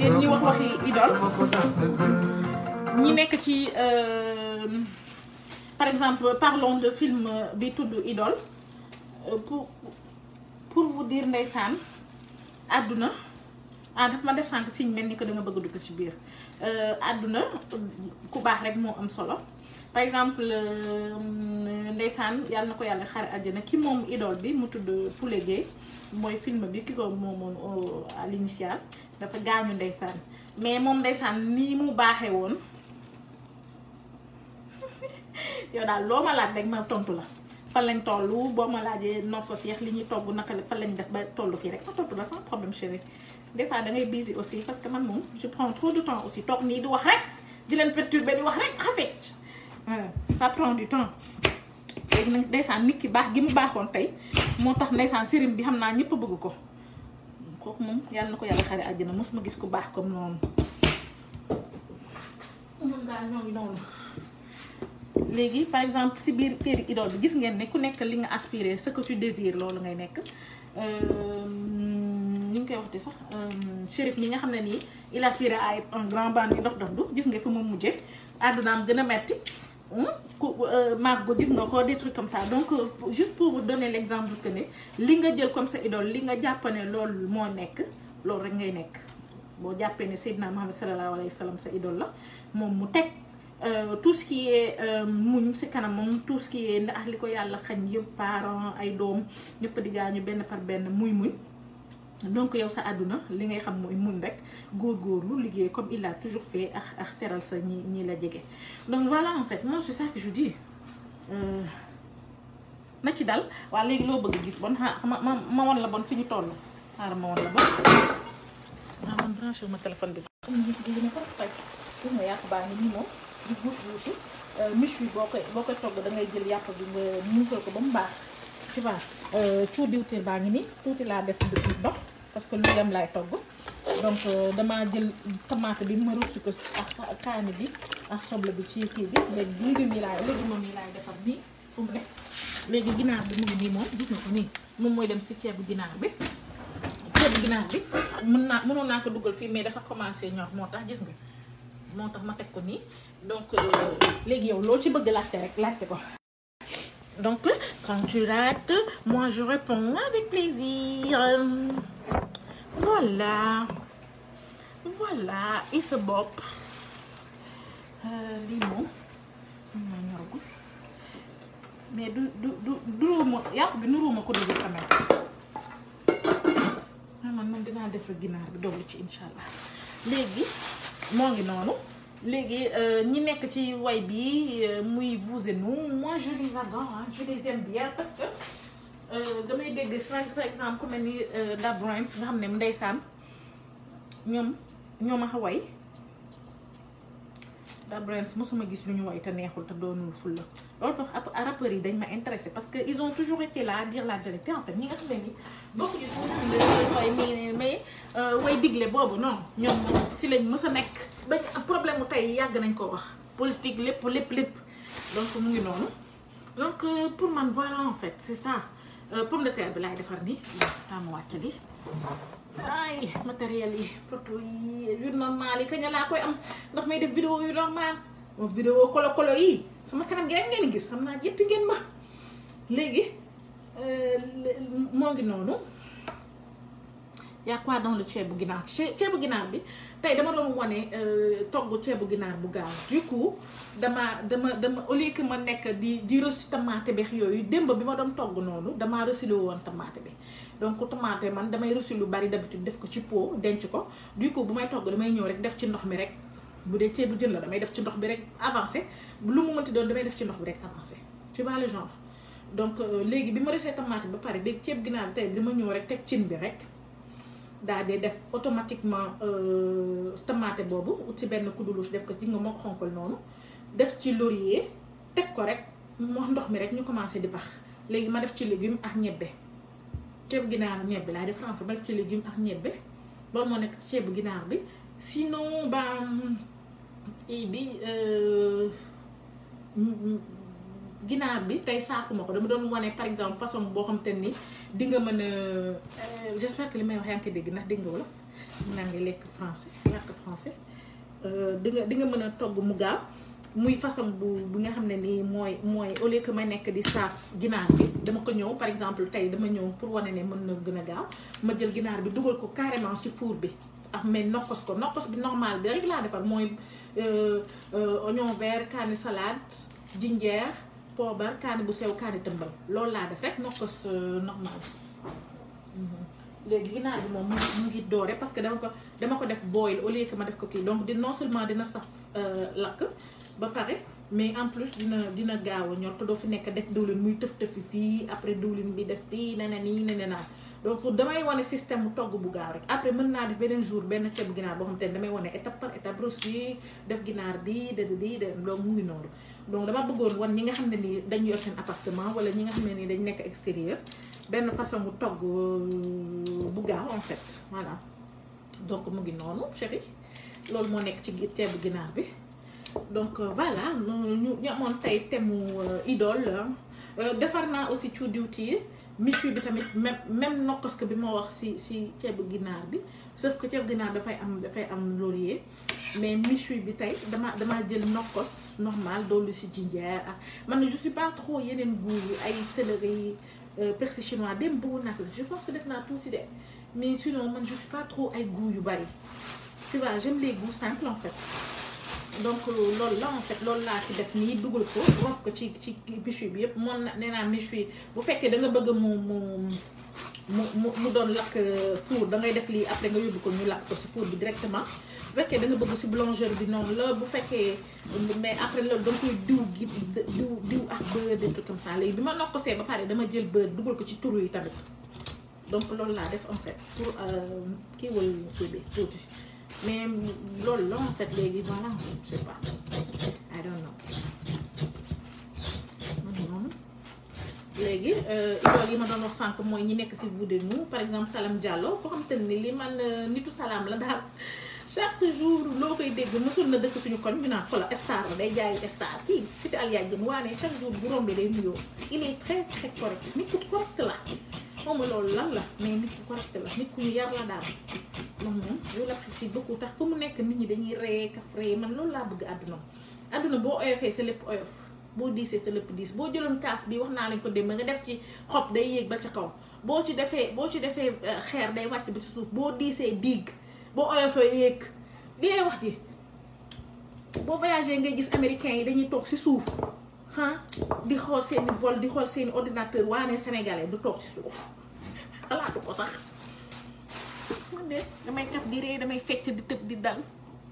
yéen ñi wax waxi idole ñi nekk ci par exemple parlons de film bi tudd Idole pour vous dire ndeysaan àdduna daf ma def sànq signe mel ni que da nga bëgg a dugg ci biir àdduna ku baax rek moo am solo par exemple ndeysaan yàlla na ko yàlla xare àjjana ki moom Idole bi mu tudd Poulé Gueye mooy film bi ki ko moomoon à l'initial dafa gaañu ndeysaan mais moom ndeysaan nii mu baaxee woon yow daal loo ma laaj rek ma tontu la fan lañ toll boo ma laajee nokkos yeex li ñuy togg naka la fan lañ def ba tollu fii rek ma tontu la sans problème chérie des fois da ngay busy aussi parce que man moom je prends trop de temps aussi toog nii di wax rek di leen perturber di wax rek xafet voilà ça prend du temps léegi nag ndeysaan nit ki baax gi mu baaxoon tey moo tax ndeysaan sérim bi xam naa ñëpp a bëgg ko kooku moom yàlla na ko yàlla xare àjjana mosuma gis ku baax comme noonu moom daal ñoo ngi noonu. léegi par exemple si biir Idole bi gis ngeen ne ku nekk li nga aspiré ce que tu désires loolu ngay nekk ni ñu koy waxte sax Chérif mi nga xam ne nii il aspire à être un grand bandit dof du gis nga fi mu mujjee àddunaam gën a metti ku Margot gis nga ko des trucs comme ça donc juste pour vous donner l'exemple que ne li nga jël comme sa idole li nga jàpp ne loolu moo nekk loolu rek ngay nekk boo jàppee ne Seydina Mohamed sallallahu alayhi wa sallam sa idole la moom mu teg tout ce qui est muñ si kanam moom tout ce qui est ndax li ko yàlla xañ yëpp parents ay doom ñëpp di gaañu benn par benn muñ donc yow sa àdduna li ngay xam mooy muñ rek góorgóorlu liggéey comme il a toujours fait ak teral sa ñi la jege donc voilà en fait moi c'est ça que je dis na ci dal waa léegi loo bëgg gis bon ma wan la bon fi ñu toll xaaral ma wan la bon man branché ma téléphone bi sax li ma ko fay gis nga yàpp baa ngi nii moom di bouche miche yi boo koy togg da ngay jël yàpp bi nga muusal ko ba mu baax tu vois cuur diwtiir baa ngi nii tuuti laa def ndox parce que lu yem laay togg donc damaa jël tomate bi ma russi ko ak kaani bi ak soble bi ci kii bi léegi légumes yi laay defar nii fu mu ne léegi ginaar bi mu ngi nii moom gis nga ko nii moom mooy dem si ceebu ginaar bi mënoon naa ko dugal fii mais dafa commencé ñor moo tax gis nga moo tax ma teg ko nii donc léegi yow loo ci bëgg laajte rek laajte ko donc quand tu rates moi je réponds avec plaisir voilà Issa Bopp lii moom maa ñoragul mais du nuruuma yàpp bi nuruuma ko dugg quand même man moom dinaa def ginaar bi doolu ci insha allah léegi moo ngi noonu léegi ñi nekk ci way bi muy vous et nous moi je les adore hein, je les aime bien parce que damay dégg par exemple ku mel ni Da Brains nga xam ne ndeysaan ñoom a way Da Brains mosuma gis lu ñu way te neexul te doonul fulla loolu tax rappeurs yi dañ ma intéressé parce que ils ont toujours été là à dire la vérité en fait ñi nga xam ne ni bokk ñu way nii mais way digle boobu non ñoom si lañ mës a nekk ba problème mu tey yàgg nañ ko wax politique lépp donc mu ngi noonu donc pour man voilà en fait c'est ça pomme de terre bi laay defar nii tama wàcc li ay matériel yi photo yi yu normal yi kañ laa koy am ndax may def vidéo yu normal moom vidéo kolo yi sama kanam gi rek ngeen gis xam naa jéppi ngeen ma léegi moo ngi noonu y'a quoi dans le ceebu ginaar ceebu ginaar bi tey dama doon wane togg ceebu ginaar bu gaaw du coup dama au lieu que ma nekk di reçu tomate beex yooyu démb bi ma doon togg noonu damaa reçu woon tomate bi donc tomate man damay reçu lu bari d'habitude def ko ci pot denc ko du coup bu may togg damay ñëw rek def ci ndox mi rek bu dee ceebu jën la damay def ci ndox bi rek avancé lu mu mënti doon damay def ci ndox bi rek avancé tu vois le genre donc léegi bi ma reçu tomate ba pare léegi ceebu ginaar bi tey dama ñëw rek teg cin bi rek daal di def automatiquement tomate boobu ut ci benn kuduluus def ko ci nga moo xonkal noonu def ci laurier teg ko rek moo ndox mi rek ñu commencé di bax léegi ma def ci légume ak ñebbe ceebu ginaar ñebbe laay def renfort ma def ci légume ak ñebbe loolu moo nekk ci ceebu ginaar bi sinon ba bi ginaar bi tey saafuma ko dama doon wane par exemple façon boo xam te ni di nga mën a j'espère que li may wax yaa ngi koy dégg ndax dégg nga wala mun naa nga lekk français làkk français di nga mën a togg mu gaaw muy façon bu nga xam ne nii mooy au lieu que may nekk di saaf ginaar bi dama ko ñëw par exemple tey dama ñëw pour wane ne mën na gën a gaaw ma jël ginaar bi dugal ko carrément ci four bi ak mais nokkos bi normal bi rek laa defar mooy oignon vert kaani salade jinjeer poobar kaani bu sew kaani tëmbal loolu laa def rek nokkos normal léegi ginaar bi moom mu ngi doore parce que dama ko def boil au lieu que ma def ko kii donc non seulement dina saf lakk ba pare mais en plus dina gaaw a ñor te doo fi nekk def diwlin muy tëf-tëfi fii après diwlin bi des fii nene naa donc damay wane système mu togg bu gaaw rek après mën naa def beneen jour benn ceebu ginaar boo xam te ne damay wane étape par étape reçu def ginaar bi donc mu ngi noonu donc dama bëggoon wan ñi nga xam ne nii dañu yor seen appartement wala ñi nga xam ne nii dañ nekk extérieur benn façon bu togg bu gaaw en fait voilà donc mu ngi noonu chéri loolu moo nekk ci ceebu ginaar bi donc voilà ñu amoon tey thème mu idole defar naa aussi cu diwtiir méchoui bi tamit même nokkos ko bi ma wax si ceebu ginaar bi sauf que ceebu ginaar dafay am laurier mais méchoui bi tey dama jël nokkos normal doolu si jinjeer ak man je suis pas trop yeneen goût yi ay céleri persil chinois dem bëggoon naa ko je pense que def naa tuuti de mais sinon man je suis pas trop ay goût yu bari tu vois j'aime les goûts simples en fait donc loolu la en fait loolu laa ci def nii dugal ko rof ko ci méchoui bi yëpp moom nee naa méchoui bu fekkee da nga bëgg mu doon lakk four da ngay def lii après nga yóbbu ko ñu lakk ko ci four bi directement bu fekkee da nga bëgg ci blancheur bi noonu la bu fekkee mais après loolu da nga koy diw ak beurre des trucs comme ça léegi bi ma nokkosee ba pare dama jël beurre dugal ko ci turu yi tamit donc loolu laa def en fait pour kii wal kii bi tuuti mais loolu la en fait léegi voilà je sais pas I don't know noonu léegi idole yi ma doon wax sànq mooy ñi nekk ci vous de nous par exemple Salam Diallo ko xam te ni li man nitu salaam la daal chaque jour loo koy dégg mosul na dëkk suñu koñ ñu naan xoolal star la day jaay star kii fiti aliaaj jëm waane chaque jour bu rombee day nuyoo il est très très correct nit ku correct la moom loolu lan la mais nit ku correct la nit ku ñu yar la daal moom je l'apprécie beaucoup tax fu mu nekk nit ñi dañuy ree kaf ree man loolu laa bëgg àdduna boo oyofee sa lépp oyof boo diisee sa lépp diis boo jëloon kaas bi wax naa lañ ko démb nga def ci xob day yéeg ba ca kaw boo ci defee xeer day wàcc ba ci suuf boo diisee diig boo oyofee yéeg li ngay wax ji boo voyagé ngay gis américains yi dañuy toog ci suuf di xool seeni vol di xool seeni ordinateur waane sénégalais du toog ci suuf xalaatu ko sax man de damay kaf di ree damay fecc di tëb di dal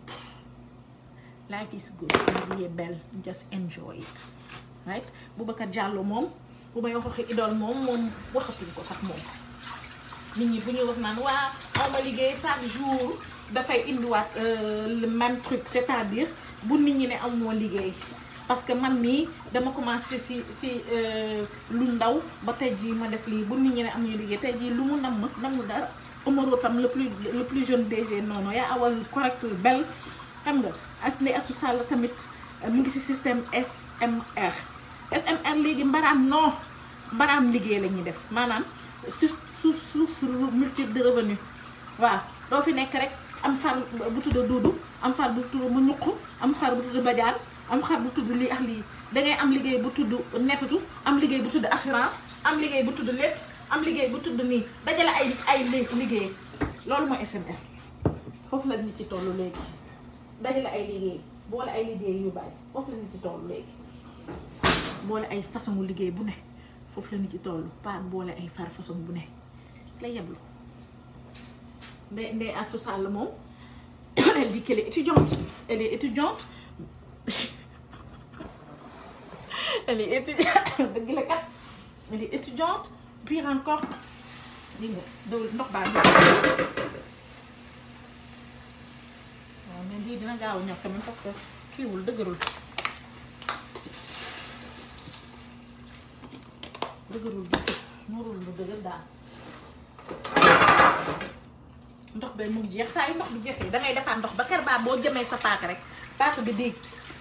life is good life is belle just enjoy it right Boubacar Diallo moom bu may wax waxi idole moom waxatuñ ko sax moom nit ñi bu ñuy wax naan waa awma liggéey chaque jour dafay indiwaat le même truc c'est-à-dire bu nit ñi ne amoo liggéey parce que man mii dama commencé si lu ndaw ba tey jii ma def lii bu nit ñi ne amuñu liggéey tey jii lu mu namm dara Omaro tam le plus jeune DG noonu yaa awal correct bel xam nga Astou Sall tamit mu ngi si système SMR léegi mbaraam liggéey la ñuy def maanaam source multiple de revenu waaw doo fi nekk rek am xar bu tudd duudu am xar bu tudd mu ñuq am xar bu tudd bajaan am xar bu tudd lii ak lii dangay am liggéey bu tudd nettatu am liggéey bu tudd assurance am liggéey bu tudd lett am liggéey bu tudd nii dajale ay liggéey loolu mooy SMR foofu la nit ci tollu léegi dajale ay liggéey boole ay liggéey yu bari foofu la nit ci tollu léegi boole ay façon liggéey bu ne foofu la nit ci tollu pas boole ay façon bu ne la yeblu Ndeye Astou Sall moom elle dit qu'elle est étudiante elle est étudiante dëgg la kat elle est étudiante pire encore di nga dawul ndox baa ngi waaw mais lii dina gaaw a ñor quand même parce que kiiwul dëgërul ñorul lu dëgër daal ndox ba mu jeex saa yu ndox bi jeexee dangay defaat ndox ba kër baa boo jëmee sa paaka rek paaka bi dégg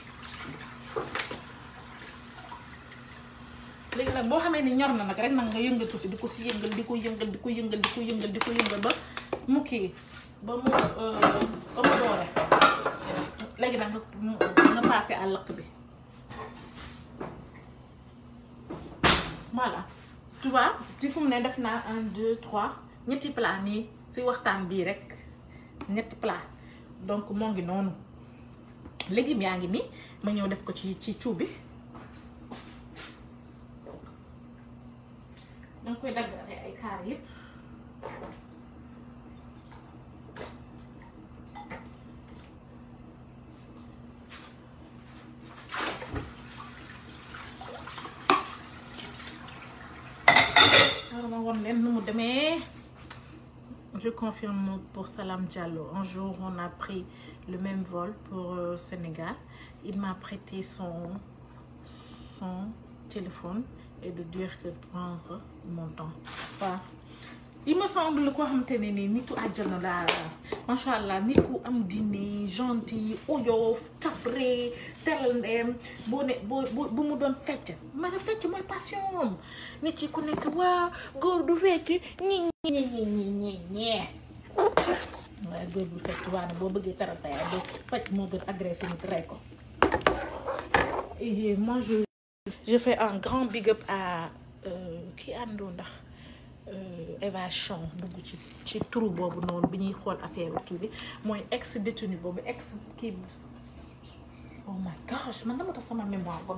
léegi nag boo xamee ni ñor na nag rek nag nga yëngatu si di ko si yëngal di ko yëngal ba mu kii ba mu doore léegi nag nga passé à lakk bi voilà tu vois ci fu mu ne def naa 1 2 3 ñetti plat nii si waxtaan bii rek ñetti plat donc moo ngi noonu légumes yaa ngi nii ma ñëw def ko ci cuub bi danga koy dagg ay kaar yëpp ma won leen nu mu demee. Je confirme pour Salam Diallo. Un jour, on a pris le même vol pour Sénégal. Il m'a prêté son téléphone et de dire que prendre mon temps. Voilà. Il me semble quoi xamante ne ni nitu àjjana la macha allah nit ku am dîner gentil oyof kafre teral ndem boo ne bu mu doon fecc ma da fecc mooy passion nit yi ku nekk waa góor du fecc ñi waaye góor du fecc waa ne boo bëggee teral sa yaay doo fecc moo gën agressé nit rey ko. Et moi je fais un grand big up à kii àndoo ndax Eva Chon dugg ci trou boobu noonu bi ñuy xool affaire kii bi mooy ex détenu boobu ex kii bi oh my gosh man dama tax sama mémoire bon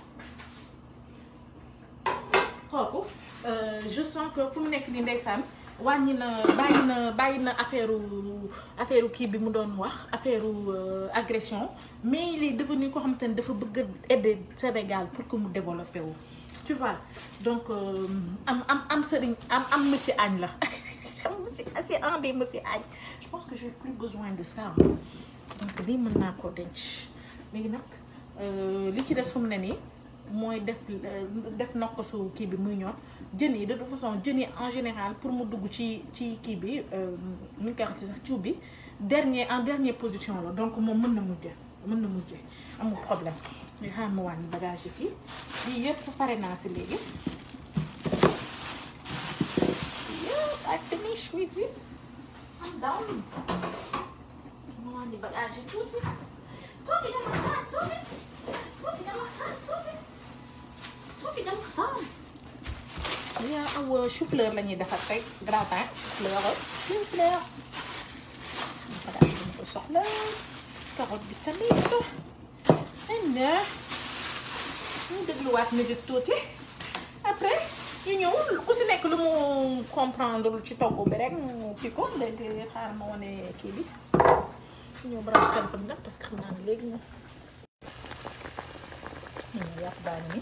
kooku je sens que fu mu nekk nii ndeysaan wàññi na bàyyi na affaire kii bi mu doon wax affaire agression mais il est devenu ko xamante ne dafa bëgg a aider Sénégal pour que mu développé wu. Tu vois, donc am sëriñ am monsieur Agne la c'est un des monsieur Agne. Je pense que j'ai plus besoin de ça donc lii mën naa koo denc léegi nag li ci des fu mu ne nii mooy def nokkasu kii bi muy ñor jën yi de toute façon jën yi en général pour mu dugg ci kii bi nu ñu koy waxee sax ciw bi en dernière position la donc moom mën na mujje amul problème. ñu xam ma wàññi bagage yi fii lii yëpp pare naa si léegi yëpp I finish with this I'm done ma wàññi bagage yi tuuti dama waxtaan yaa aw chou-fleur la ñuy defar tey gratin chou-fleur bagage yi dama ko soxla carotte bi tamit ñu dégluwaat musique tuuti après ñu ñëw ku si nekk lu mu comprendre ci togg bi rek mu kii ko léegi xaaral ma wane kii bi ñu ñëw branche téléphone bi nag parce que xam naa ne léegi ñu yàpp baa ngi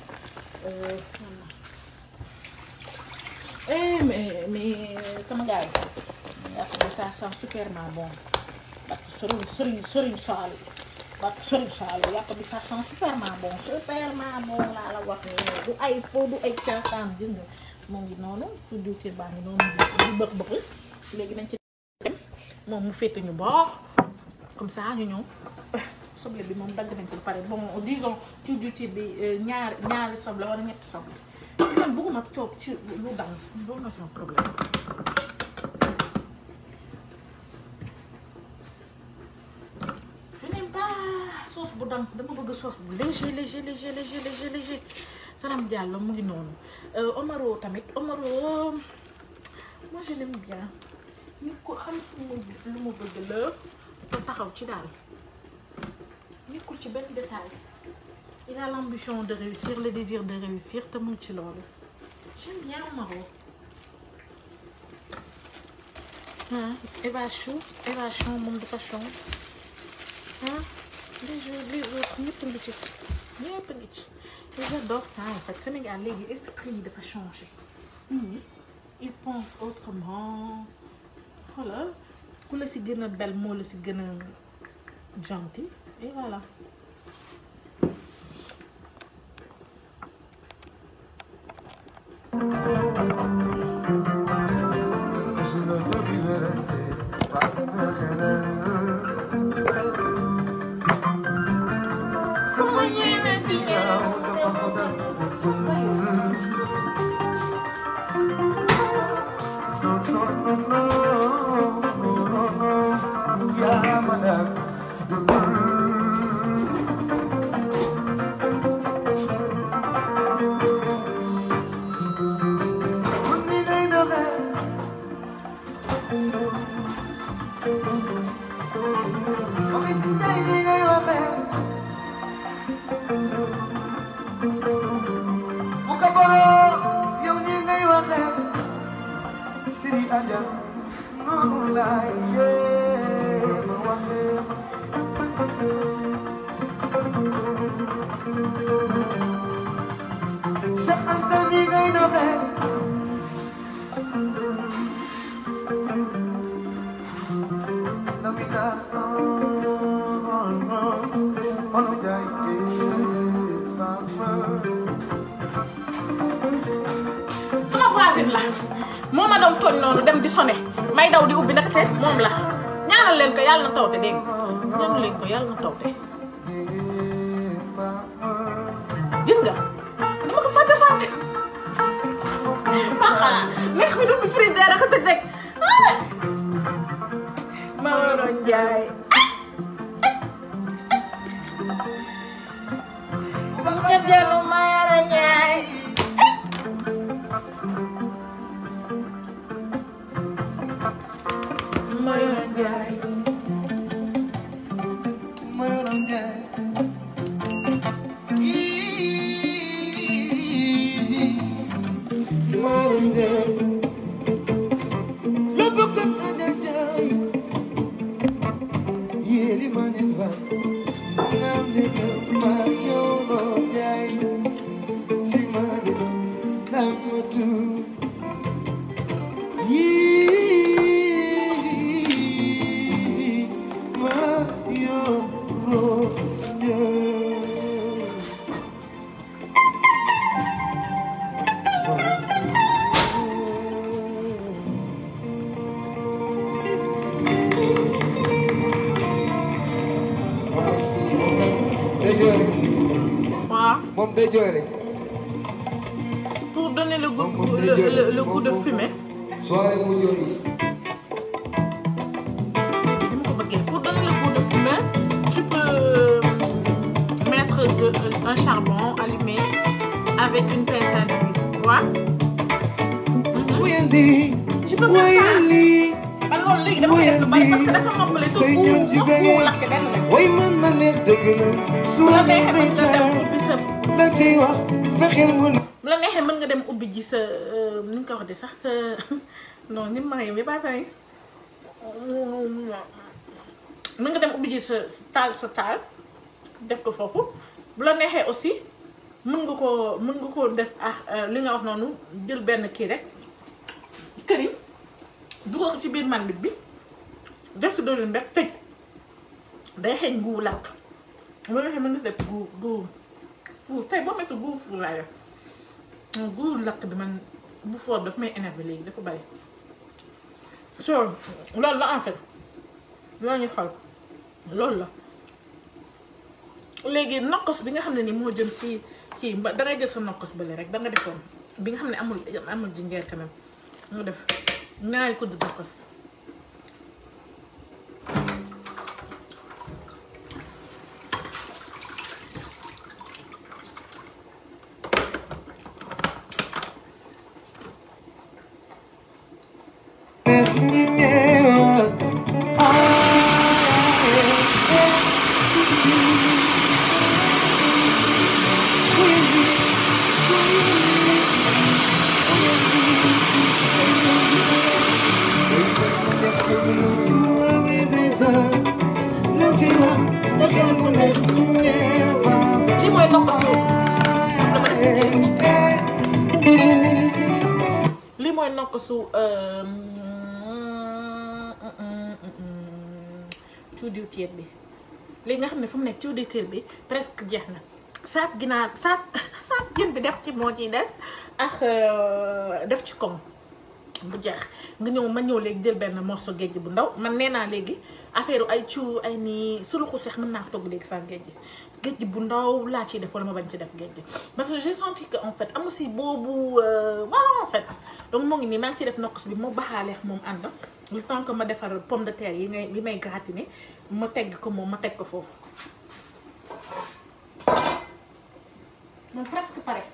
nii mais sama gars yi yàpp bi ça sent superment bon parce que sëriñ Saalu parce que sëriñ Saalu yàpp bi ça sent superment bon laa la wax ne du ay faux du ay caaxaan gis nga moo ngi noonu su diwtiir baa ngi noonu di bëx léegi nañ ci dem moom mu féete ñu baax comme ça ñu ñëw soble bi moom dagg nañ ko pare bon disons ci diwtiir bi ñaari soble wala ñetti soble ci man bëgguma coob ci lu dang loolu na sama problème sauce bu dang dama bëgg sauce bu léger Salam Diallo mu ngi noonu Omaro tamit Omaro moi je l'aime bien nit ko xam lu mu bëgg la te taxaw ci daal nekkul ci benn détail il a l'ambition de réussir le désir de réussir te mu ngi ci loolu j'aime bien Omaro Eva Chon moom dafa chon les autres ñëpp ngi ci j'adore ça en fait Sénégal léegi esprit yi dafa changé ils pensent autrement xoolal ku la si gën a bel moo la si gën a gentil et voilà moo ma doon tooñ noonu dem di sone may daw di ubbi nakate moom la ñaanal leen ko yàlla na tawte dégg nga ñaanal leen ko yàlla na tawte gis nga dama ko fàtte sànq maa xalaat nekk mi du ubbi frigidaire ko tëj rek ma waroon jaay ca dellu ma yara ñaay pour donner le goût de fumée. Pour donner le goût de fumée, tu peux mettre un charbon allumé avec une pincée d'huile. Tu vois? Tu peux faire ça. Alors, les gars, parce que la femme m'appelle tout goût là que elle est. Oui, bu la neexee mën nga dem ubbi ji sa ni nga ko waxee sax sa non ni ma ngi ba tay mën nga dem ubbi ji sa taal def ko foofu bu la neexee aussi mën nga ko def ak li nga wax noonu jël benn kii rek këriñ dugal ko ci biir mandib bi def si doolin rek tëj day xeeñ guu lakk bu la neexee mën nga def guu pour tey boo métti guu fuur laa def guu lakk bi man bu foor daf may énervé léegi dafa bari so loolu la en fait loolu ñu xool loolu la léegi nokkos bi nga xam ne ni moo jëm si kii ba dangay jël sa nokkos bële rek danga defoon bi nga xam ne amul jinjeer quand même nga def ñaari kudd nokkos lii mooy nokkasu cu diwtiir bi li nga xam ne fu mu nekk cu diwtiir bi presque jeex na saaf ginaar saaf jën bi def ci moo ciy des ak def ci koŋ bu jeex nga ñëw ma ñëw léegi jël benn morceau géej bu ndaw man nee naa léegi affaire ay cu ay nii suluxu seex mën naa ko togg léegi sans géej bu ndaw laa ciy def wala ma bañ ci def géej parce que j'ai senti que en fait am aussi boobu voilà en fait donc moo ngi nii maa ngi ciy def nokkos bi moo baxaaleex moom ànd le temps que ma defar pomme de terre yi may gratiner ma tegg ko moom ma teg ko foofu moom presque pare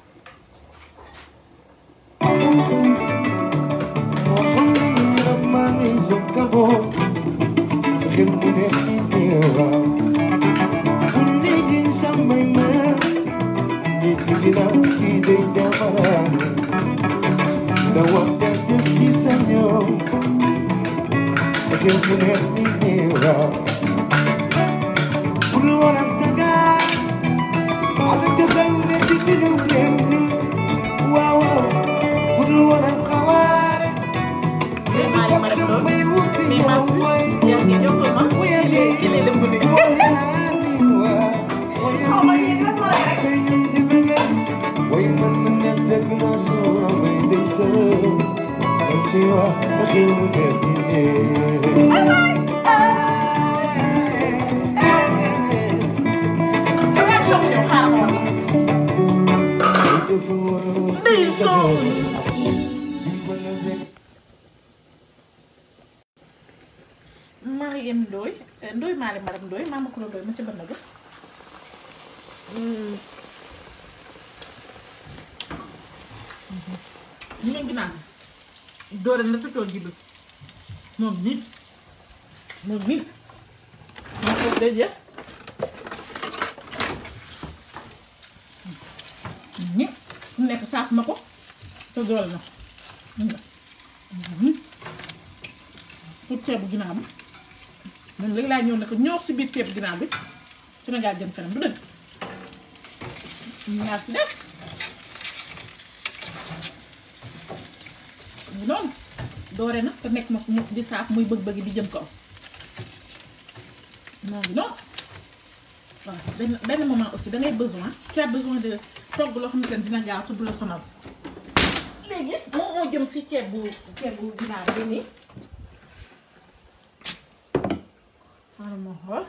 Mariam Ndoye Maali Maram Ndoye Mama Koura Ndoye ma ca bënn ga ñu ngi naan doore na ta tool gi bi moom nii moom ko day jeex ni mu nekk saaf ma ko te doole na pour ceebu ginaar bi moom léegi laa ñëw ne ko ñoo si biir ceebu ginaar bi Sénégal jëm kanam du dëgg ñaar si def noonu doore na te nekk ma ko di saaf muy bëgg-bëgg di jëm kaw noonu waaw benn moment aussi da ngay besoin tu as besoin de togg loo xamante ne dina gaaw te du la sonal léegi moo jëm si ceebu ginaar bi nii maanaam moo xool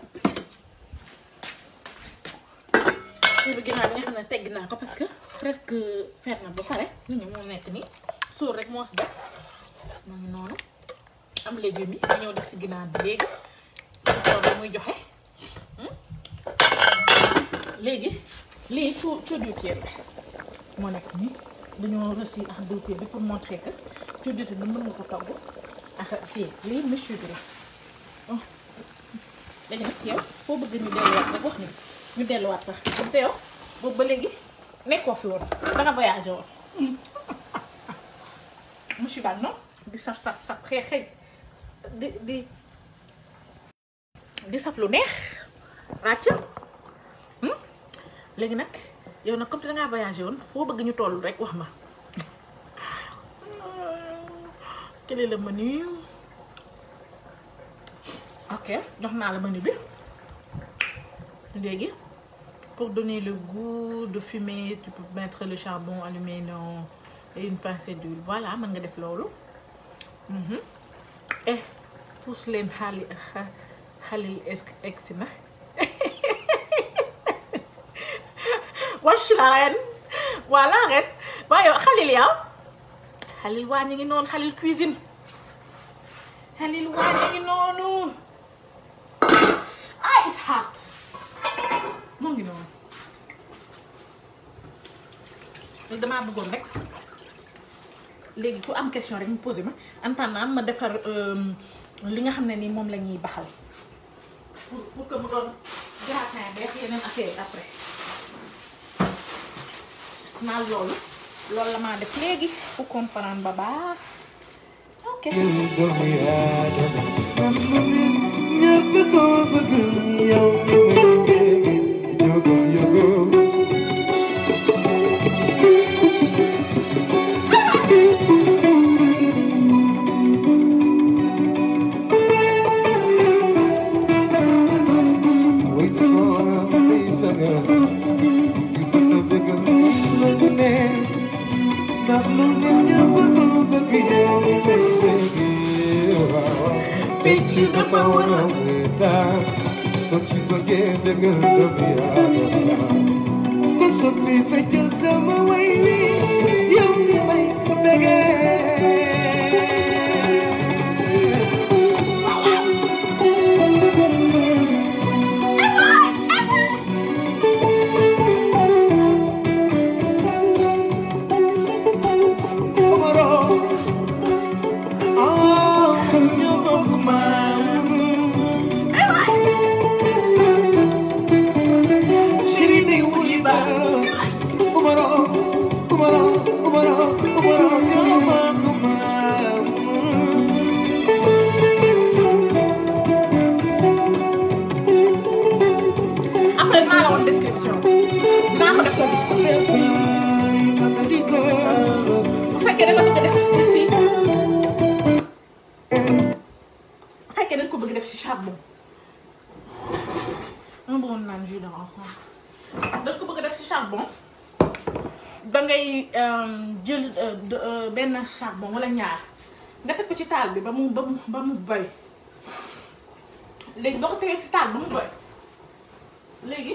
ceebu ginaar bi nga xam ne tegg naa ko parce que presque fer na ba pare ñu moo nekk nii suur rek moo si def moo ngi noonu am légumes yi ñëw def si ginaar bi léegi bi muy joxe léegi lii diwtiir la moo nekk nii dañoo reçu ak diwtiir bi pour montrer que diwtiir bi mën nga ko togg ak kii lii monsieur bi la léegi nag yow foo bëgg ñu delluwaat rek wax ñu delluwaat sax te yow boobu ba léegi nekkoo fi woon danga voyagé woon monsieur Ba non di saf xeex di saf lu neex ràcc léegi nag yow nag comme te dangaa voyagé woon foo bëgg ñu toll rek wax ma quel est le menu ok jox naa la menu bi léegi pour donner le goût de fumée tu peux mettre le charbon allumé dans et une pincée d'huile voilà mën nga def loolu et pousse leen xalil egsi na wàcc la ren voilà ren waaye xalil yow xalil waa ñu ngi noonu xalil cuisine xalil waa ñu ngi noonu ah it's hot moo ngi noonu léegi damaa bëggoon rek léegi ku am question rek mu posé ma en attendant ma defar li nga xam ne nii moom la ñuy baxal pour que mu doon gratin beex yeneen affaire après naa loolu la maa def léegi pour comprendre ba baax ok Picci dafa war a wéetal soo ci bëggee dëggal doomu Yàlla kon soo fi feccal sama way wi yow mi may ko bëggee après maa la woon description naa ko def la gis ko bu fekkee da nga bëgg def si fii bu fekkee da nga ko bëgg def si charbon ma bëggoon naan jus d'orange da nga ko bëgg def si charbon da ngay jël benn charbon wala ñaar nga teg ko ci taal bi ba mu boy léegi boo ko tegee si taal ba mu boy léegi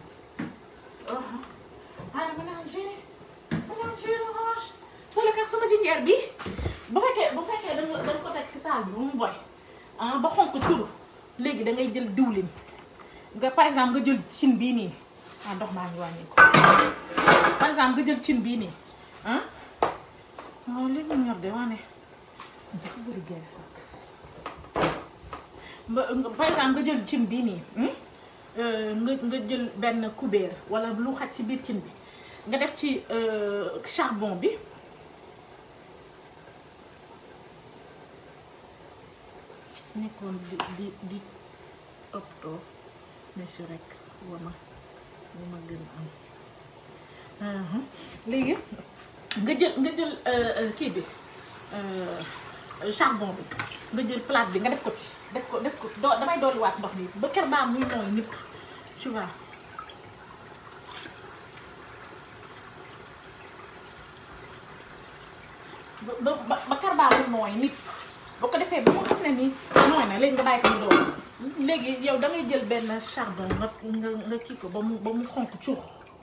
mélanger l'orange wala kat sama jinjeer bi bu fekkee da nga ko teg si taal bi ba mu boy ba xonk curu léegi da ngay jël diwlin nga par exemple nga jël cin bii nii ndox maa ngi wàññi ko par exemple nga jël cin bii nii li mu ñor de wane dafa bëri gerte sax par exemple nga jël cin bii nii nga jël benn kubéer wala lu xaj ci biir cin bi nga def ci charbon bi nekkoon di optoo monsieur rek wama gën am léegi nga jël kii bi charbon bi nga jël plate bi nga def ko ci def ko damay dolliwaat ndox bi ba kër baa muy nooy nit tu vois ba kër baa muy nooy nit boo ko defee ba mu xam ne nii nooy na léegi nga bàyyi ko mu doon léegi yow da ngay jël benn charbon nga kii ko ba mu xonk cuux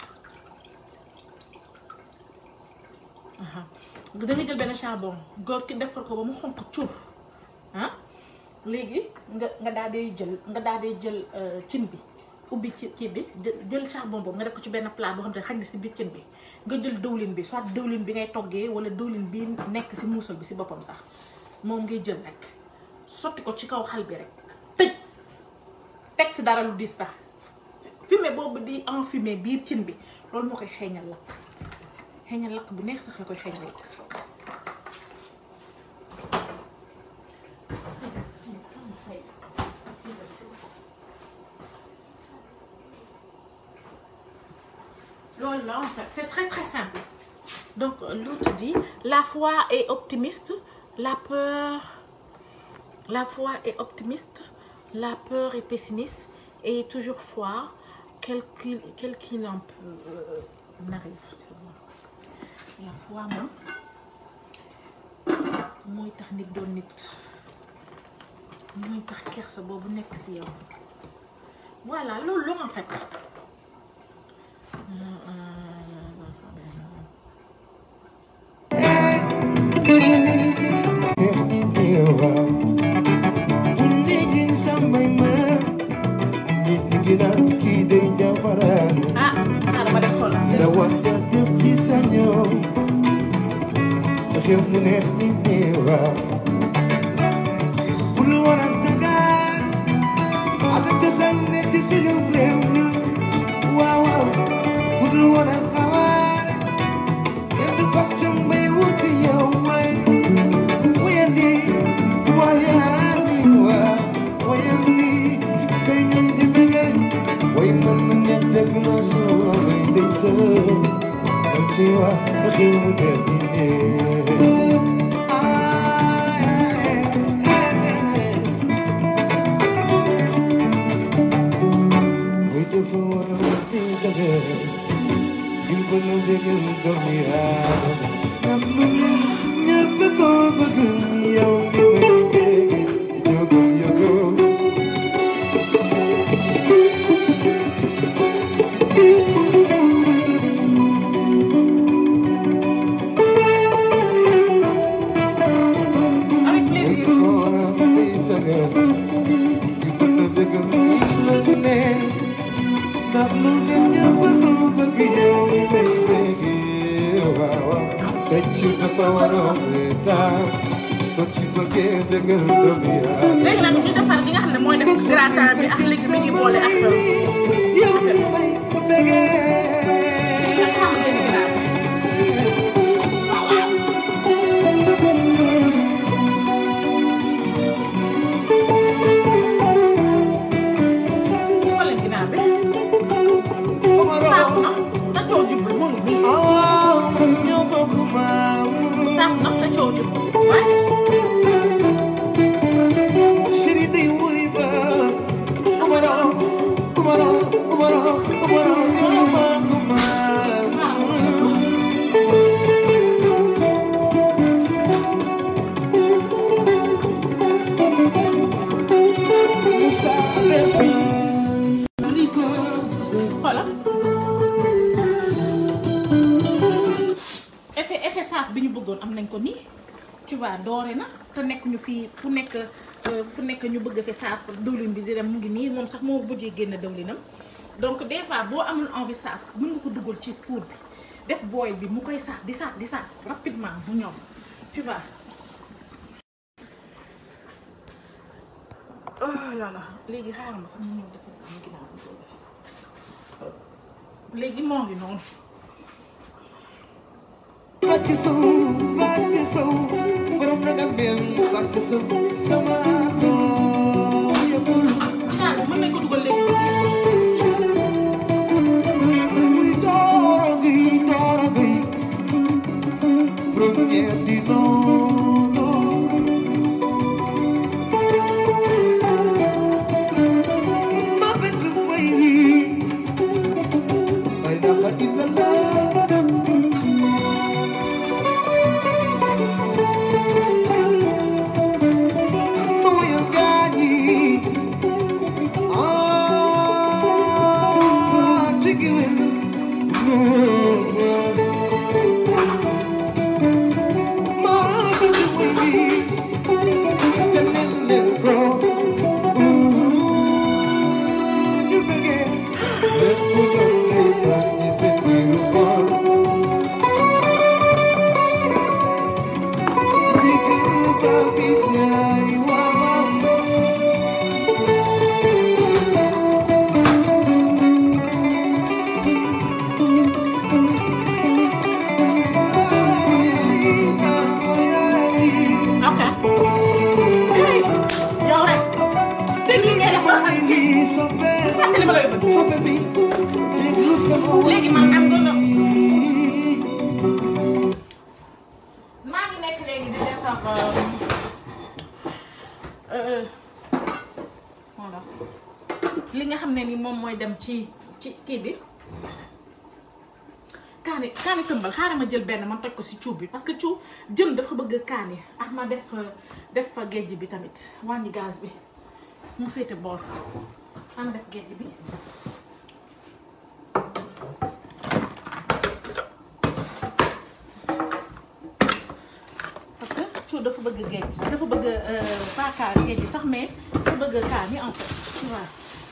da ngay jël benn charbon góor ki defar ko ba mu xonk cuux léegi nga daal di jël cin bi ubbi ci kii bi jël charbon boobu nga def ko ci benn plat boo xam ne xañ na si biir cin bi nga jël dëwlin bi soit dëwlin bi ngay toggee wala dëwlin bi nekk si muusal bi si boppam sax moom ngay jël rek sotti ko ci kaw xal bi rek teg si dara lu diis sax fumée boobu di enfumé biir cin bi loolu moo koy xeeñal lakk bu neex sax la koy xeeñal lakk loolu la en fait c'est très très simple donc l'autre dit la foi est optimiste la foi est optimiste la peur est pessimiste et toujours foi quel qu'il en arrive la foi moom mooy tax nit doon nit mooy tax kersa boobu nekk ci yow voilà loolu en fait ma def xool léegi nag ñu defar li nga xam ne mooy def gratin bi ak légumes yi boole ak boole ginaar bi effet saaf bi ñu bëggoon am nañ ko nii tu vois doore na te nekk ñu fii fu nekk ñu bëgg fi saaf dëwlin bi di dem mu ngi nii moom sax moo bëggee génn dëwlinam donc des fois boo amul envie saaf mën nga ko dugal ci four bi def boil bi mu koy saaf di saaf rapidement mu ñoom tu vois. oh là là léegi xaaral ma sax mu ñëw defal am ginnaaw léegi moo ngi noonu. Barke Sow borom na Gambien barke Sow sama doom yëppul ginnaaw mën nañ ko dugal léegi muy dooro gi première di noonu ma bett way ay dafa illallah léegi man am nga maa ngi nekk léegi di defar voilà li nga xam ne ni moom mooy dem ci kii bi kaani tëmbal xaaral ma jël benn man toj ko si cuub bi parce que cuub jën dafa bëgg kaani ah ma def fa géej bi tamit wàññi gaz bi mu féete boor am def géej bi dafa bëgg géej dafa bëgg paaka géej sax mais dafa bëgg kaani en fait tu vois